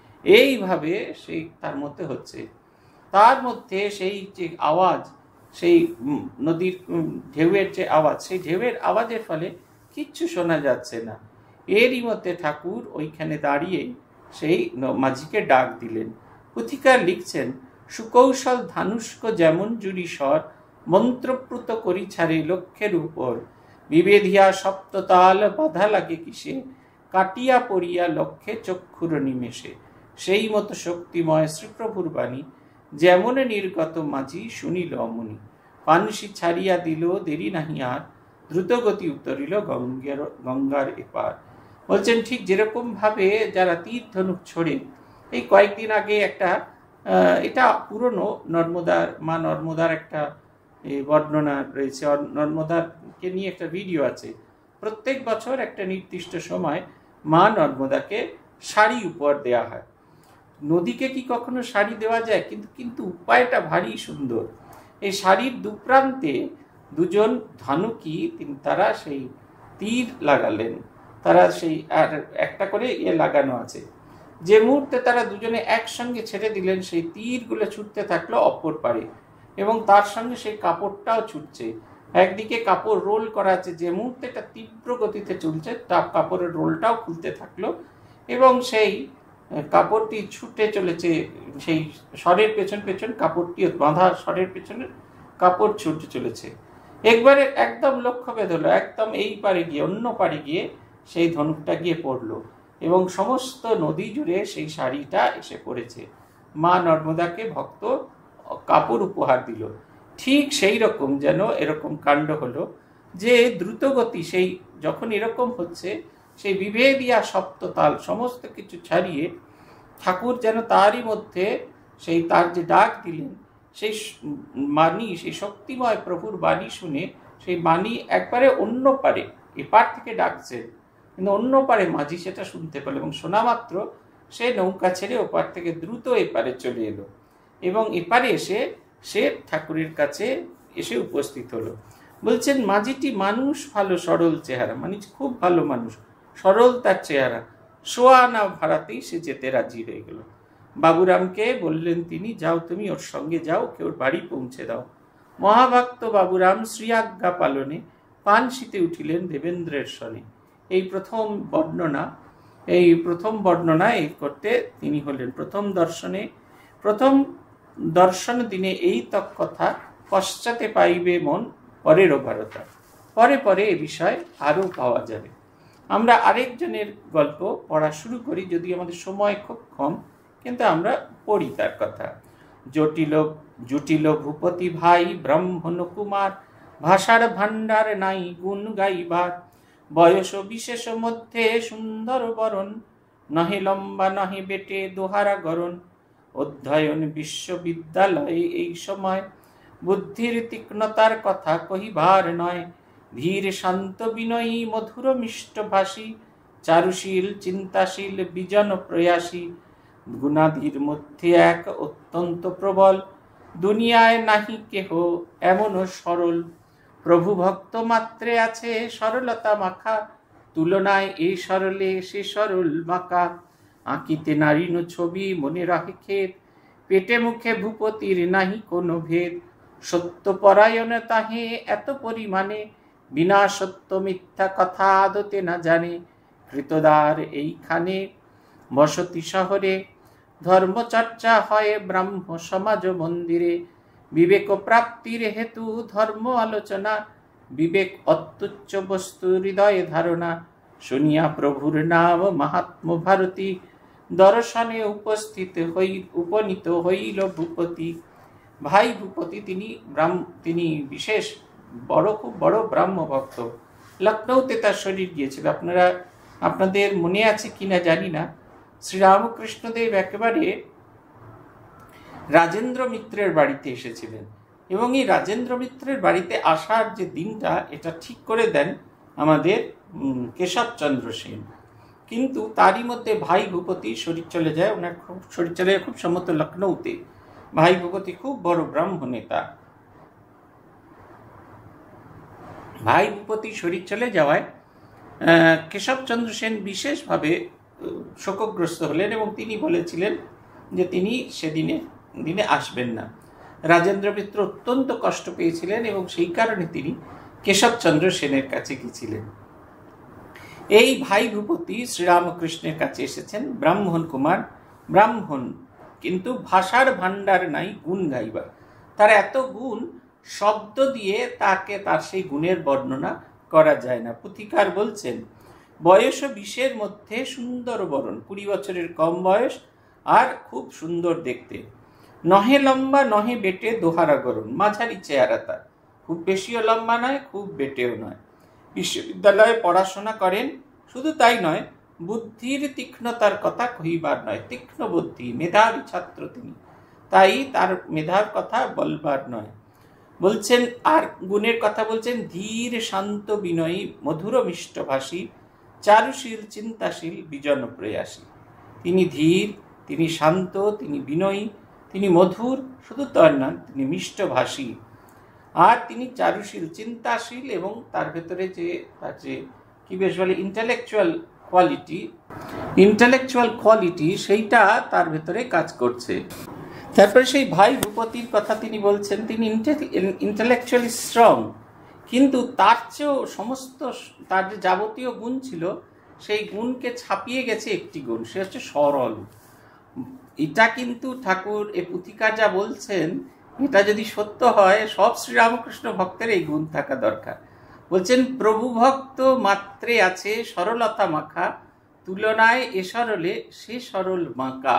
এইভাবে সেই তার মধ্যে হচ্ছে। তার মধ্যে সেই যে আওয়াজ, সেই নদীর ঢেউয়ের যে আওয়াজ, সেই ঢেউয়ের আওয়াজের ফলে কিচ্ছু শোনা যাচ্ছে না। এরই মধ্যে ঠাকুর ওইখানে দাঁড়িয়ে সেই মাঝিকে ডাক দিলেন। পুথিকার লিখছেন, সুকৌশল ধানুষ্ক যেমন জুড়ি স্বর, মন্ত্রপ্রুত করি ছাড়ে লক্ষ্যের উপর। বিভেদিয়া সপ্ততাল বাধা লাগে কিসে, কাটিয়া পড়িয়া লক্ষ্যে চক্ষুর নিমেষে। সেই মতো শক্তিময় শ্রীপ্রভুর বাণী, যেমন নির্গত মাঝি শুনিল অমনি। পানসি ছাড়িয়া দিল দেরি নাহি আর, দ্রুতগতি উতরিল গঙ্গার এপার। বলছেন ঠিক যেরকম ভাবে যারা তীর ধনুক ছোড়ে, এই কয়েকদিন আগে একটা এটা পুরনো মা নর্মদার একটা বর্ণনা রয়েছে, নর্মদাকে নিয়ে একটা ভিডিও আছে। প্রত্যেক বছর একটা নির্দিষ্ট সময় মা নর্মদাকে শাড়ি উপহার দেওয়া হয়। নদীকে কি কখনো শাড়ি দেওয়া যায়? কিন্তু উপায়টা ভারী সুন্দর। এই শাড়ির দুপ্রান্তে দুজন ধানুকি তারা সেই তীর লাগালেন, তারা সেই আর একটা করে লাগানো আছে। যে মুহূর্তে তারা দুজনে একসঙ্গে ছেড়ে দিলেন, সেই তীরগুলো ছুটতে থাকলো অপর পারে, এবং তার সঙ্গে সেই কাপড়টাও ছুটছে। একদিকে কাপড় রোল করা আছে, যে মুহূর্তে এটা তীব্র গতিতে চলছে, কাপড়ের রোলটাও খুলতে থাকলো, এবং সেই কাপড়টি ছুটে চলেছে, সেই স্বরের পেছন পেছন কাপড়টি বাঁধা, স্বরের পেছনে কাপড় ছুটে চলেছে। একবারে একদম লক্ষ্যভেদ হলো, একদম এই পারে গিয়ে অন্য পারে গিয়ে সেই ধনুকটা গিয়ে পড়লো, এবং সমস্ত নদী জুড়ে সেই শাড়িটা এসে পড়েছে। মা নর্মদাকে ভক্ত কাপড় উপহার দিল। ঠিক সেই রকম যেন এরকম কাণ্ড হলো, যে দ্রুতগতি সেই যখন এরকম হচ্ছে, সেই বিভেদিয়া সপ্ততাল সমস্ত কিছু ছাড়িয়ে ঠাকুর যেন তারই মধ্যে সেই তার যে ডাক দিলেন, সেই বাণী, সেই শক্তিময় প্রভুর বাণী শুনে সেই বাণী একবারে অন্য পারে, এপার থেকে ডাকছে, কিন্তু অন্য পারে মাঝি সেটা শুনতে পেল, এবং শোনা মাত্র সে নৌকা ছেড়ে ওপার থেকে দ্রুত এপারে চলে এলো, এবং এপারে এসে সে ঠাকুরের কাছে এসে উপস্থিত হলো। বলছেন মাঝিটি মানুষ ভালো, সরল চেহারা, মানে খুব ভালো মানুষ, সরল তার চেহারা, সোয়া না ভাড়াতেই সে যেতে রাজি হয়ে গেল। বাবুরামকে বললেন তিনি, যাও তুমি ওর সঙ্গে যাও, ওকে ওর বাড়ি পৌঁছে দাও। মহাভক্ত বাবুরাম শ্রী আজ্ঞা পালনে পানশীতে উঠিলেন দেবেন্দ্রের সনে। এই প্রথম বর্ণনা এই করতে তিনি হলেন। প্রথম দর্শন দিনে এই তক কথা, পশ্চাতে পাইবে মন পরেরও ভারতা। পরে পরে এ বিষয় আরও পাওয়া যাবে। আমরা আরেকজনের গল্প পড়া শুরু করি, যদি আমাদের সময় খুব কম, কিন্তু আমরা পড়ি তার কথা। জুটিল ভূপতি ভাই ব্রাহ্মণ কুমার, ভাষার ভাণ্ডার নাই গুণ গাইবার। বয়স বিশেষ মধ্যে সুন্দর বরণ, নহে লম্বা নহে বেটে দোহারা গরণ। অধ্যয়ন বিশ্ববিদ্যালয়ে এই সময়, বুদ্ধির তীক্ষ্ণতার কথা কহিবার নয়। ধীর শান্ত বিনয়ী মধুর মিষ্টভাষী, চারুশীল চিন্তাশীল বিজন প্রয়াসী। গুণাদির মধ্যে এক অত্যন্ত প্রবল, দুনিয়ায় নাহি কেহ এমন সরল। প্রভু ভক্ত মাত্রে আছে সরলতা মাখা, তুলনায় এই সরলে সে সরল মাকা। আঁকিতে নারীন ছবি মনে রাখে খেদ, পেটে মুখে ভূপতির নাহি কোনো ভেদ। সত্যপরায়ণ তাহে এত পরিমাণে, বিনা সত্য মিথ্যা কথা আদতে না জানে। কৃতদার এইখানে বসতি শহরে, ধর্মচর্চা হয় ব্রাহ্ম সমাজ মন্দিরে। বিবেক প্রাপ্তির হেতু ধর্ম আলোচনা, বিবেক অত্যুচ্চ বস্তু হৃদয়ে ধারণা। শুনিয়া প্রভুর নাম মাহাত্ম ভারতী, দর্শনে উপনীত হইল ভূপতি। ভাই ভূপতি তিনি বিশেষ খুব বড় ব্রাহ্ম ভক্ত। লখনৌতে তার শরীর গিয়েছিল। আপনাদের মনে আছে কিনা জানি না, শ্রীরামকৃষ্ণদেব একেবারে রাজেন্দ্র মিত্রের বাড়িতে এসেছিলেন, এবং এই রাজেন্দ্র মিত্রের বাড়িতে আসার যে দিনটা, এটা ঠিক করে দেন আমাদের কেশবচন্দ্র সেন। কিন্তু তারই মধ্যে ভাই ভূপতি শরীর চলে যায়, ওনার শরীর চলে যায় খুব সম্ভবত লখনৌতে। ভাই ভূপতি খুব বড় ব্রাহ্ম নেতা। ভাই ভূপতি শরীর চলে যাওয়ায় কেশবচন্দ্র সেন বিশেষভাবে শোকগ্রস্ত হলেন, এবং তিনি বলেছিলেন যে তিনি দিনে আসবেন না। রাজেন্দ্র মিত্র অত্যন্ত কষ্ট পেয়েছিলেন, এবং সেই কারণে তিনি কেশবচন্দ্র সেনের কাছে গিয়েছিলেন। এই ভাই ভূপতি শ্রীরামকৃষ্ণের কাছে এসেছেন, ব্রাহ্মণ কুমার, ব্রাহ্মণ, কিন্তু ভাষার ভাণ্ডার নাই গুণ গাইবার। তার এত গুণ, শব্দ দিয়ে তার সেই গুণের বর্ণনা করা যায় না। পুথিকার বলছেন, বয়স 20-এর মধ্যে সুন্দর বরণ, 20 বছরের কম বয়স, আর খুব সুন্দর দেখতে। নহে লম্বা নহে বেটে দোহারা গরণ, মাঝারি চেহারা তার, খুব বেশিও লম্বা নয়, খুব বেটেও নয়। বিশ্ববিদ্যালয়ে পড়াশোনা করেন, শুধু তাই নয়, বুদ্ধির তীক্ষ্ণতার কথা কহিবার নয়। তীক্ষ্ণ বুদ্ধি, মেধাবী ছাত্র তিনি, তাই তার মেধার কথা বলবার নয়। বলছেন, আর গুণের কথা বলছেন, ধীর শান্ত বিনয়ী মধুর মিষ্টভাষী, চারুশীল চিন্তাশীল বিজন প্রয়াসী। তিনি ধীর, তিনি শান্ত, তিনি বিনয়ী, তিনি মধুর, শুধু তার নন, তিনি মিষ্টভাষী, আর তিনি চারুশীল, চিন্তাশীল, এবং তার ভেতরে যে তার যে কি বেশ বলে ইন্টেলেকচুয়াল কোয়ালিটি সেইটা তার ভেতরে কাজ করছে। তারপরে সেই ভাই ভূপতির কথা তিনি বলছেন, তিনি ইন্টেলেকচুয়ালি স্ট্রং, কিন্তু তার চেয়েও সমস্ত তার যে যাবতীয় গুণ ছিল সেই গুণকে ছাপিয়ে গেছে একটি গুণ, সে হচ্ছে সরল। এটা কিন্তু ঠাকুর এ পুথিকার যা বলছেন, এটা যদি সত্য হয় সব শ্রীরামকৃষ্ণ ভক্তের এই গুণ থাকা দরকার। বলছেন, প্রভু ভক্ত মাত্রে আছে সরলতা মাখা, তুলনায় এ সরলে সে সরল মাকা।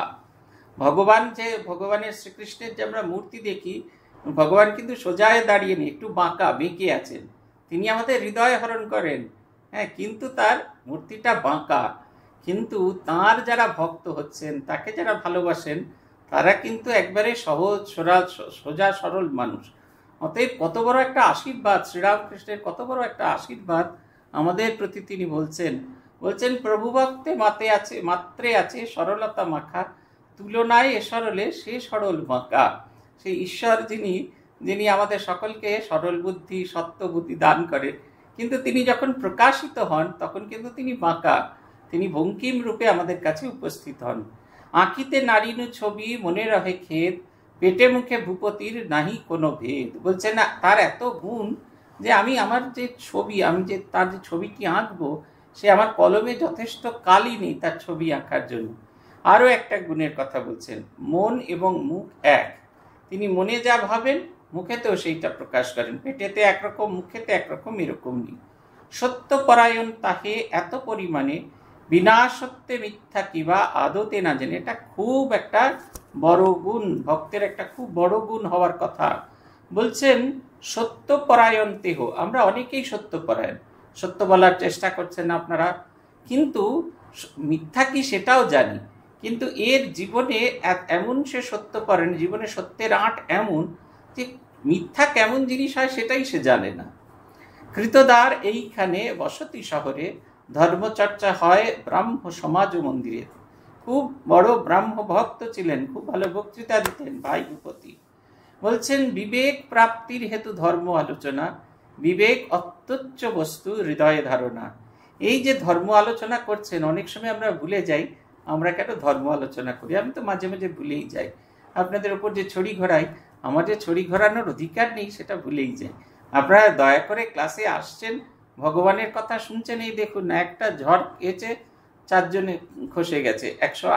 ভগবানের শ্রীকৃষ্ণের যে আমরা মূর্তি দেখি, ভগবান কিন্তু সোজায় দাঁড়িয়ে নেই, একটু বাঁকা বেঁকে আছেন। তিনি আমাদের হৃদয় হরণ করেন, হ্যাঁ, কিন্তু তার মূর্তিটা বাঁকা। কিন্তু তার যারা ভক্ত হচ্ছেন, তাকে যারা ভালোবাসেন, তারা কিন্তু একবারে সহজ সোজা সরল মানুষ। অতএব কত বড় একটা আশীর্বাদ, শ্রীরামকৃষ্ণের কত বড় একটা আশীর্বাদ আমাদের প্রতি তিনি বলছেন। প্রভু ভক্তে মাত্রে আছে সরলতা মাখা, তুলনায় এ সরলে সে সরল বাঁকা। সেই ঈশ্বর যিনি আমাদের সকলকে সরল বুদ্ধি, সত্য বুদ্ধি দান করে, কিন্তু তিনি যখন প্রকাশিত হন তখন কিন্তু তিনি বাঁকা, তিনি বঙ্কিম রূপে আমাদের কাছে উপস্থিত হন। আঁকিতে নারীনু ছবি মনে রহে খেদ, পেটে মুখে ভূপতির নাহি কোনো ভেদ। বলছে না, তার এত গুণ যে আমার যে ছবি, তার যে ছবিটি আঁকবো, সে আমার কলমে যথেষ্ট কালি নেই তার ছবি আঁকার জন্য। আরও একটা গুণের কথা বলছেন, মন এবং মুখ এক। তিনি মনে যা ভাবেন মুখেতেও সেইটা প্রকাশ করেন, পেটেতে একরকম মুখেতে একরকম, এরকম নেই। সত্যপরায়ণ তাহে এত পরিমাণে, বিনা সত্যে মিথ্যা কিবা আদতে না জেনে। এটা খুব একটা বড় গুণ, ভক্তের একটা খুব বড় গুণ হওয়ার কথা। বলছেন সত্যপরায়ণ তেহ, আমরা অনেকেই সত্যপরায়ণ, সত্য বলার চেষ্টা করছেন আপনারা, কিন্তু মিথ্যা কি সেটাও জানি, কিন্তু এর জীবনে এমন সে সত্যপরায়ণ, জীবনে সত্যের আঁট এমন যে মিথ্যা কেমন জিনিস হয় সেটাই সে জানে না। কৃতদার এইখানে বসতি শহরে ধর্মচর্চা হয় ব্রাহ্ম সমাজ মন্দিরে। খুব বড় ব্রাহ্ম ভক্ত ছিলেন, খুব ভালো বক্তৃতা দিতেন ভাই ভূপতি। বলছেন, বিবেক প্রাপ্তির হেতু ধর্ম আলোচনা, বিবেক অত্যুচ্চ বস্তু হৃদয়ে ধারণা। এই যে ধর্ম আলোচনা করছেন, অনেক সময় আমরা ভুলে যাই আমরা কেন ধর্ম আলোচনা করি। আমি তো মাঝে মাঝে ভুলেই যাই। আপনাদের উপর যে ছড়ি ঘোরাই, আমার যে ছড়ি ঘোরানোর অধিকার নেই সেটা ভুলেই যাই। আপনারা দয়া করে ক্লাসে আসছেন, ভগবানের কথা শুনছেন, এই দেখুন না, একটা ঝড় এসে 4 জনে খসে গেছে,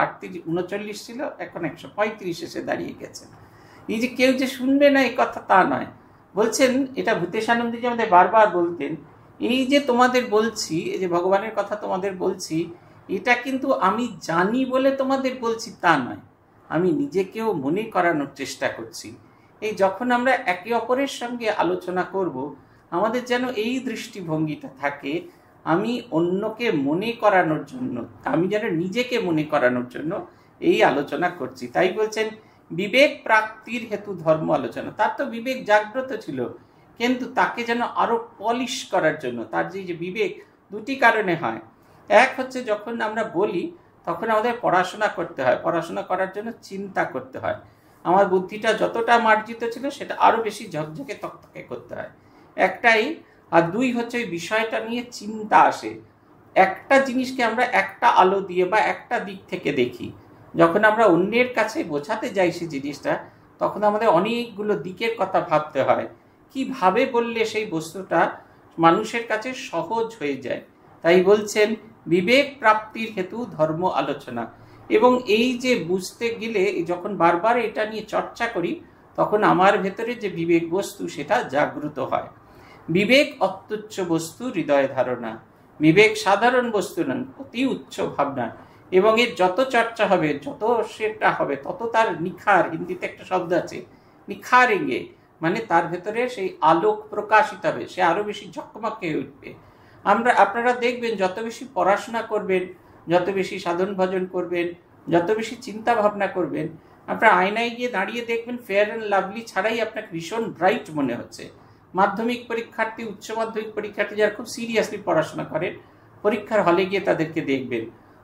139 ছিল, এখন 135 এসে দাঁড়িয়ে গেছে। এই যে কেউ যে শুনবে না এই কথা তা নয়। বলছেন, এটা ভূতেশানন্দজি আমাদের বারবার বলতেন, এই যে তোমাদের বলছি, এই যে ভগবানের কথা তোমাদের বলছি, এটা কিন্তু আমি জানি বলে তোমাদের বলছি তা নয়, আমি নিজেকেও মনে করানোর চেষ্টা করছি। এই যখন আমরা একে অপরের সঙ্গে আলোচনা করব, আমাদের যেন এই দৃষ্টিভঙ্গিটা থাকে, আমি অন্যকে মনে করানোর জন্য, আমি যেন নিজেকে মনে করানোর জন্য এই আলোচনা করছি। তাই বলছেন বিবেক প্রাপ্তির হেতু ধর্ম আলোচনা। তার তো বিবেক জাগ্রত ছিল, কিন্তু তাকে যেন আরো পলিশ করার জন্য, তার যে বিবেক দুটি কারণে হয়। এক হচ্ছে যখন আমরা বলি তখন আমাদের পড়াশোনা করতে হয়, পড়াশোনা করার জন্য চিন্তা করতে হয়। আমার বুদ্ধিটা যতটা মার্জিত ছিল সেটা আরো বেশি ঝকঝকে তকতকে করতে হয়, একটাই। আর 2 হচ্ছে ওই বিষয়টা নিয়ে চিন্তা আসে। একটা জিনিসকে আমরা একটা আলো দিয়ে বা একটা দিক থেকে দেখি, যখন আমরা অন্যের কাছে বোঝাতে যাই সেই জিনিসটা, তখন আমাদের অনেকগুলো দিকের কথা ভাবতে হয়, কিভাবে বললে সেই বস্তুটা মানুষের কাছে সহজ হয়ে যায়। তাই বলছেন বিবেক প্রাপ্তির হেতু ধর্ম আলোচনা। এবং এই যে বুঝতে গেলে যখন বারবার এটা নিয়ে চর্চা করি, তখন আমার ভেতরে যে বিবেক বস্তু সেটা জাগ্রত হয়। বিবেক অত্যুচ্চ বস্তু হৃদয় ধারণা। বিবেক সাধারণ বস্তু নন, অতি উচ্চ ভাবনা। এবং এর যত চর্চা হবে, যত সেটা হবে, তত তার নিখার, হিন্দিতে একটা শব্দ আছে নিখারেঙ্গে, মানে তার ভেতরে সেই আলোক প্রকাশিত হবে, সে আরো বেশি ঝকমক হয়ে উঠবে। আপনারা দেখবেন যত বেশি পড়াশোনা করবেন, যত বেশি সাধন ভজন করবেন, যত বেশি চিন্তা ভাবনা করবেন, আপনার আয়নায় গিয়ে দাঁড়িয়ে দেখবেন ফেয়ার অ্যান্ড লাভলি ছাড়াই আপনাকে ভীষণ ব্রাইট মনে হচ্ছে। মাধ্যমিক পরীক্ষার্থী, উচ্চ মাধ্যমিক পরীক্ষার্থী যারা খুব সিরিয়াসলি পড়াশোনা করেন, পরীক্ষার হলে গিয়ে তাদেরকে দেখবেন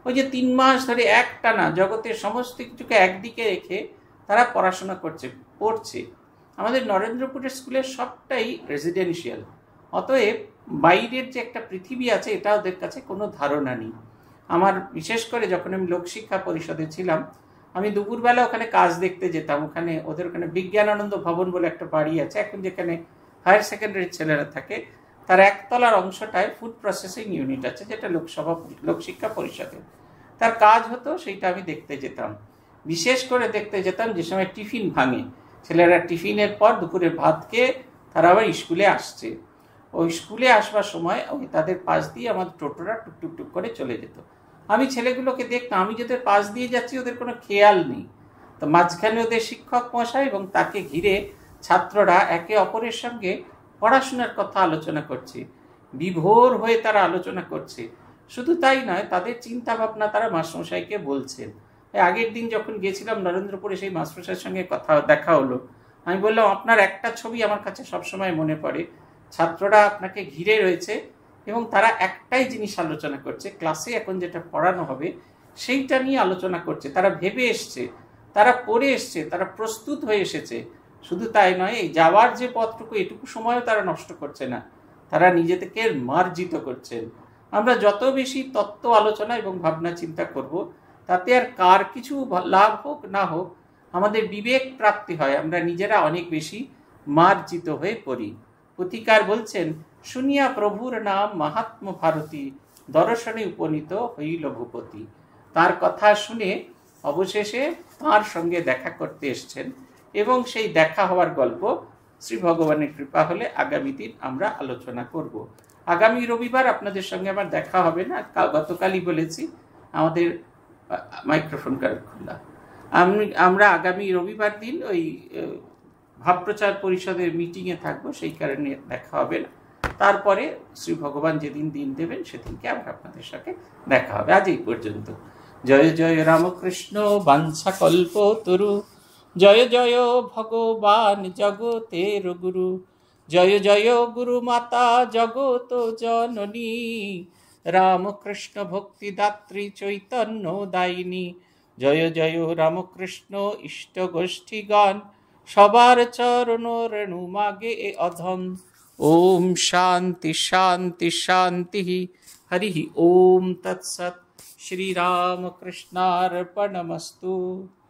ওই যে 3 মাস ধরে একটানা জগতের সমস্ত কিছুকে একদিকে রেখে তারা পড়াশোনা পড়ছে। আমাদের নরেন্দ্রপুরের স্কুলের সবটাই রেসিডেন্সিয়াল, অতএব বাইরের যে একটা পৃথিবী আছে এটা ওদের কাছে কোনো ধারণা নেই। আমার বিশেষ করে যখন আমি লোকশিক্ষা পরিষদে ছিলাম, আমি দুপুরবেলা ওখানে কাজ দেখতে যেতাম। ওদের ওখানে বিজ্ঞানানন্দ ভবন বলে একটা বাড়ি আছে, এখন যেখানে হায়ার সেকেন্ডারির ছেলেরা থাকে, তার একতলার অংশটায় ফুড প্রসেসিং ইউনিট আছে, যেটা লোকশিক্ষা পরিষদের তার কাজ হতো। সেইটা আমি দেখতে যেতাম, বিশেষ করে দেখতে যেতাম যে সময় টিফিন ভাঙে, ছেলেরা টিফিনের পর দুপুরে ভাত খেয়ে তারা আবার স্কুলে আসছে। ওই স্কুলে আসবার সময় ওই তাদের পাশ দিয়ে আমার টোটোরা টুকটুক টুক করে চলে যেত। আমি ছেলেগুলোকে দেখতাম, আমি যাদের পাশ দিয়ে যাচ্ছি ওদের কোনো খেয়াল নেই। তো মাঝখানে ওদের শিক্ষক মশাই এবং তাকে ঘিরে ছাত্ররা একে অপরের সঙ্গে পড়াশোনার কথা আলোচনা করছে, বিভোর হয়ে তারা আলোচনা করছে। শুধু তাই নয়, তাদের চিন্তা ভাবনা তারা মাস্টারমশাইকে বলছেন। আগের দিন যখন গেছিলাম নরেন্দ্রপুরে, সেই মাস্টারমশাইয়ের সঙ্গে দেখা হলো। আমি বললাম, আপনার একটা ছবি আমার কাছে সবসময় মনে পড়ে। ছাত্ররা আপনাকে ঘিরে রয়েছে এবং তারা একটাই জিনিস আলোচনা করছে, ক্লাসে এখন যেটা পড়ানো হবে সেইটা নিয়ে আলোচনা করছে। তারা ভেবে এসছে, তারা পড়ে এসছে, তারা প্রস্তুত হয়ে এসেছে। শুধু তাই নয়, এই যাওয়ার যে পথটুকু, এটুকু সময়ও তারা নষ্ট করছে না, তারা নিজেদেরকে মার্জিত করছেন। আমরা যত বেশি তত্ত্ব আলোচনা এবং ভাবনা চিন্তা করব, তাতে আর কার কিছু লাভ হোক না হোক, আমাদের বিবেক প্রাপ্তি হয়, আমরা নিজেরা অনেক বেশি মার্জিত হয়ে পড়ি। পুথিকার বলছেন, শুনিয়া প্রভুর নাম মাহাত্ম ভারতী, দর্শনে উপনীত হইল ভূপতি। তার কথা শুনে অবশেষে তার সঙ্গে দেখা করতে এসছেন এবং সেই দেখা হওয়ার গল্প শ্রী ভগবানের কৃপা হলে আগামী দিন আমরা আলোচনা করব। আগামী রবিবার আপনাদের সঙ্গে আমার দেখা হবে না, গতকালই বলেছি আমাদের মাইক্রোফোন খোলা। আমরা আগামী রবিবার দিন ওই ভাবপ্রচার পরিষদের মিটিংয়ে থাকবো, সেই কারণে দেখা হবে না। তারপরে শ্রী ভগবান যেদিন দিন দেবেন সেদিনকে আবার আপনাদের সাথে দেখা হবে। আজ এই পর্যন্ত। জয় জয় রামকৃষ্ণ বাঞ্ছা কল্প তরু, জয় জয় ভগবান জগতের গুরু, জয় জয় গুরু মাতা জগত জননী, রামকৃষ্ণ ভক্তি দাত্রী চৈতন্য দায়িনী, জয় জয় রামকৃষ্ণ ইষ্ট গোষ্ঠীগণ, সবার চরণ রেণু মাগে এ অধম। ওম শান্তি শান্তি শান্তি। হরি ওম তৎসৎ। শ্রীরামকৃষ্ণার্পণমস্তু।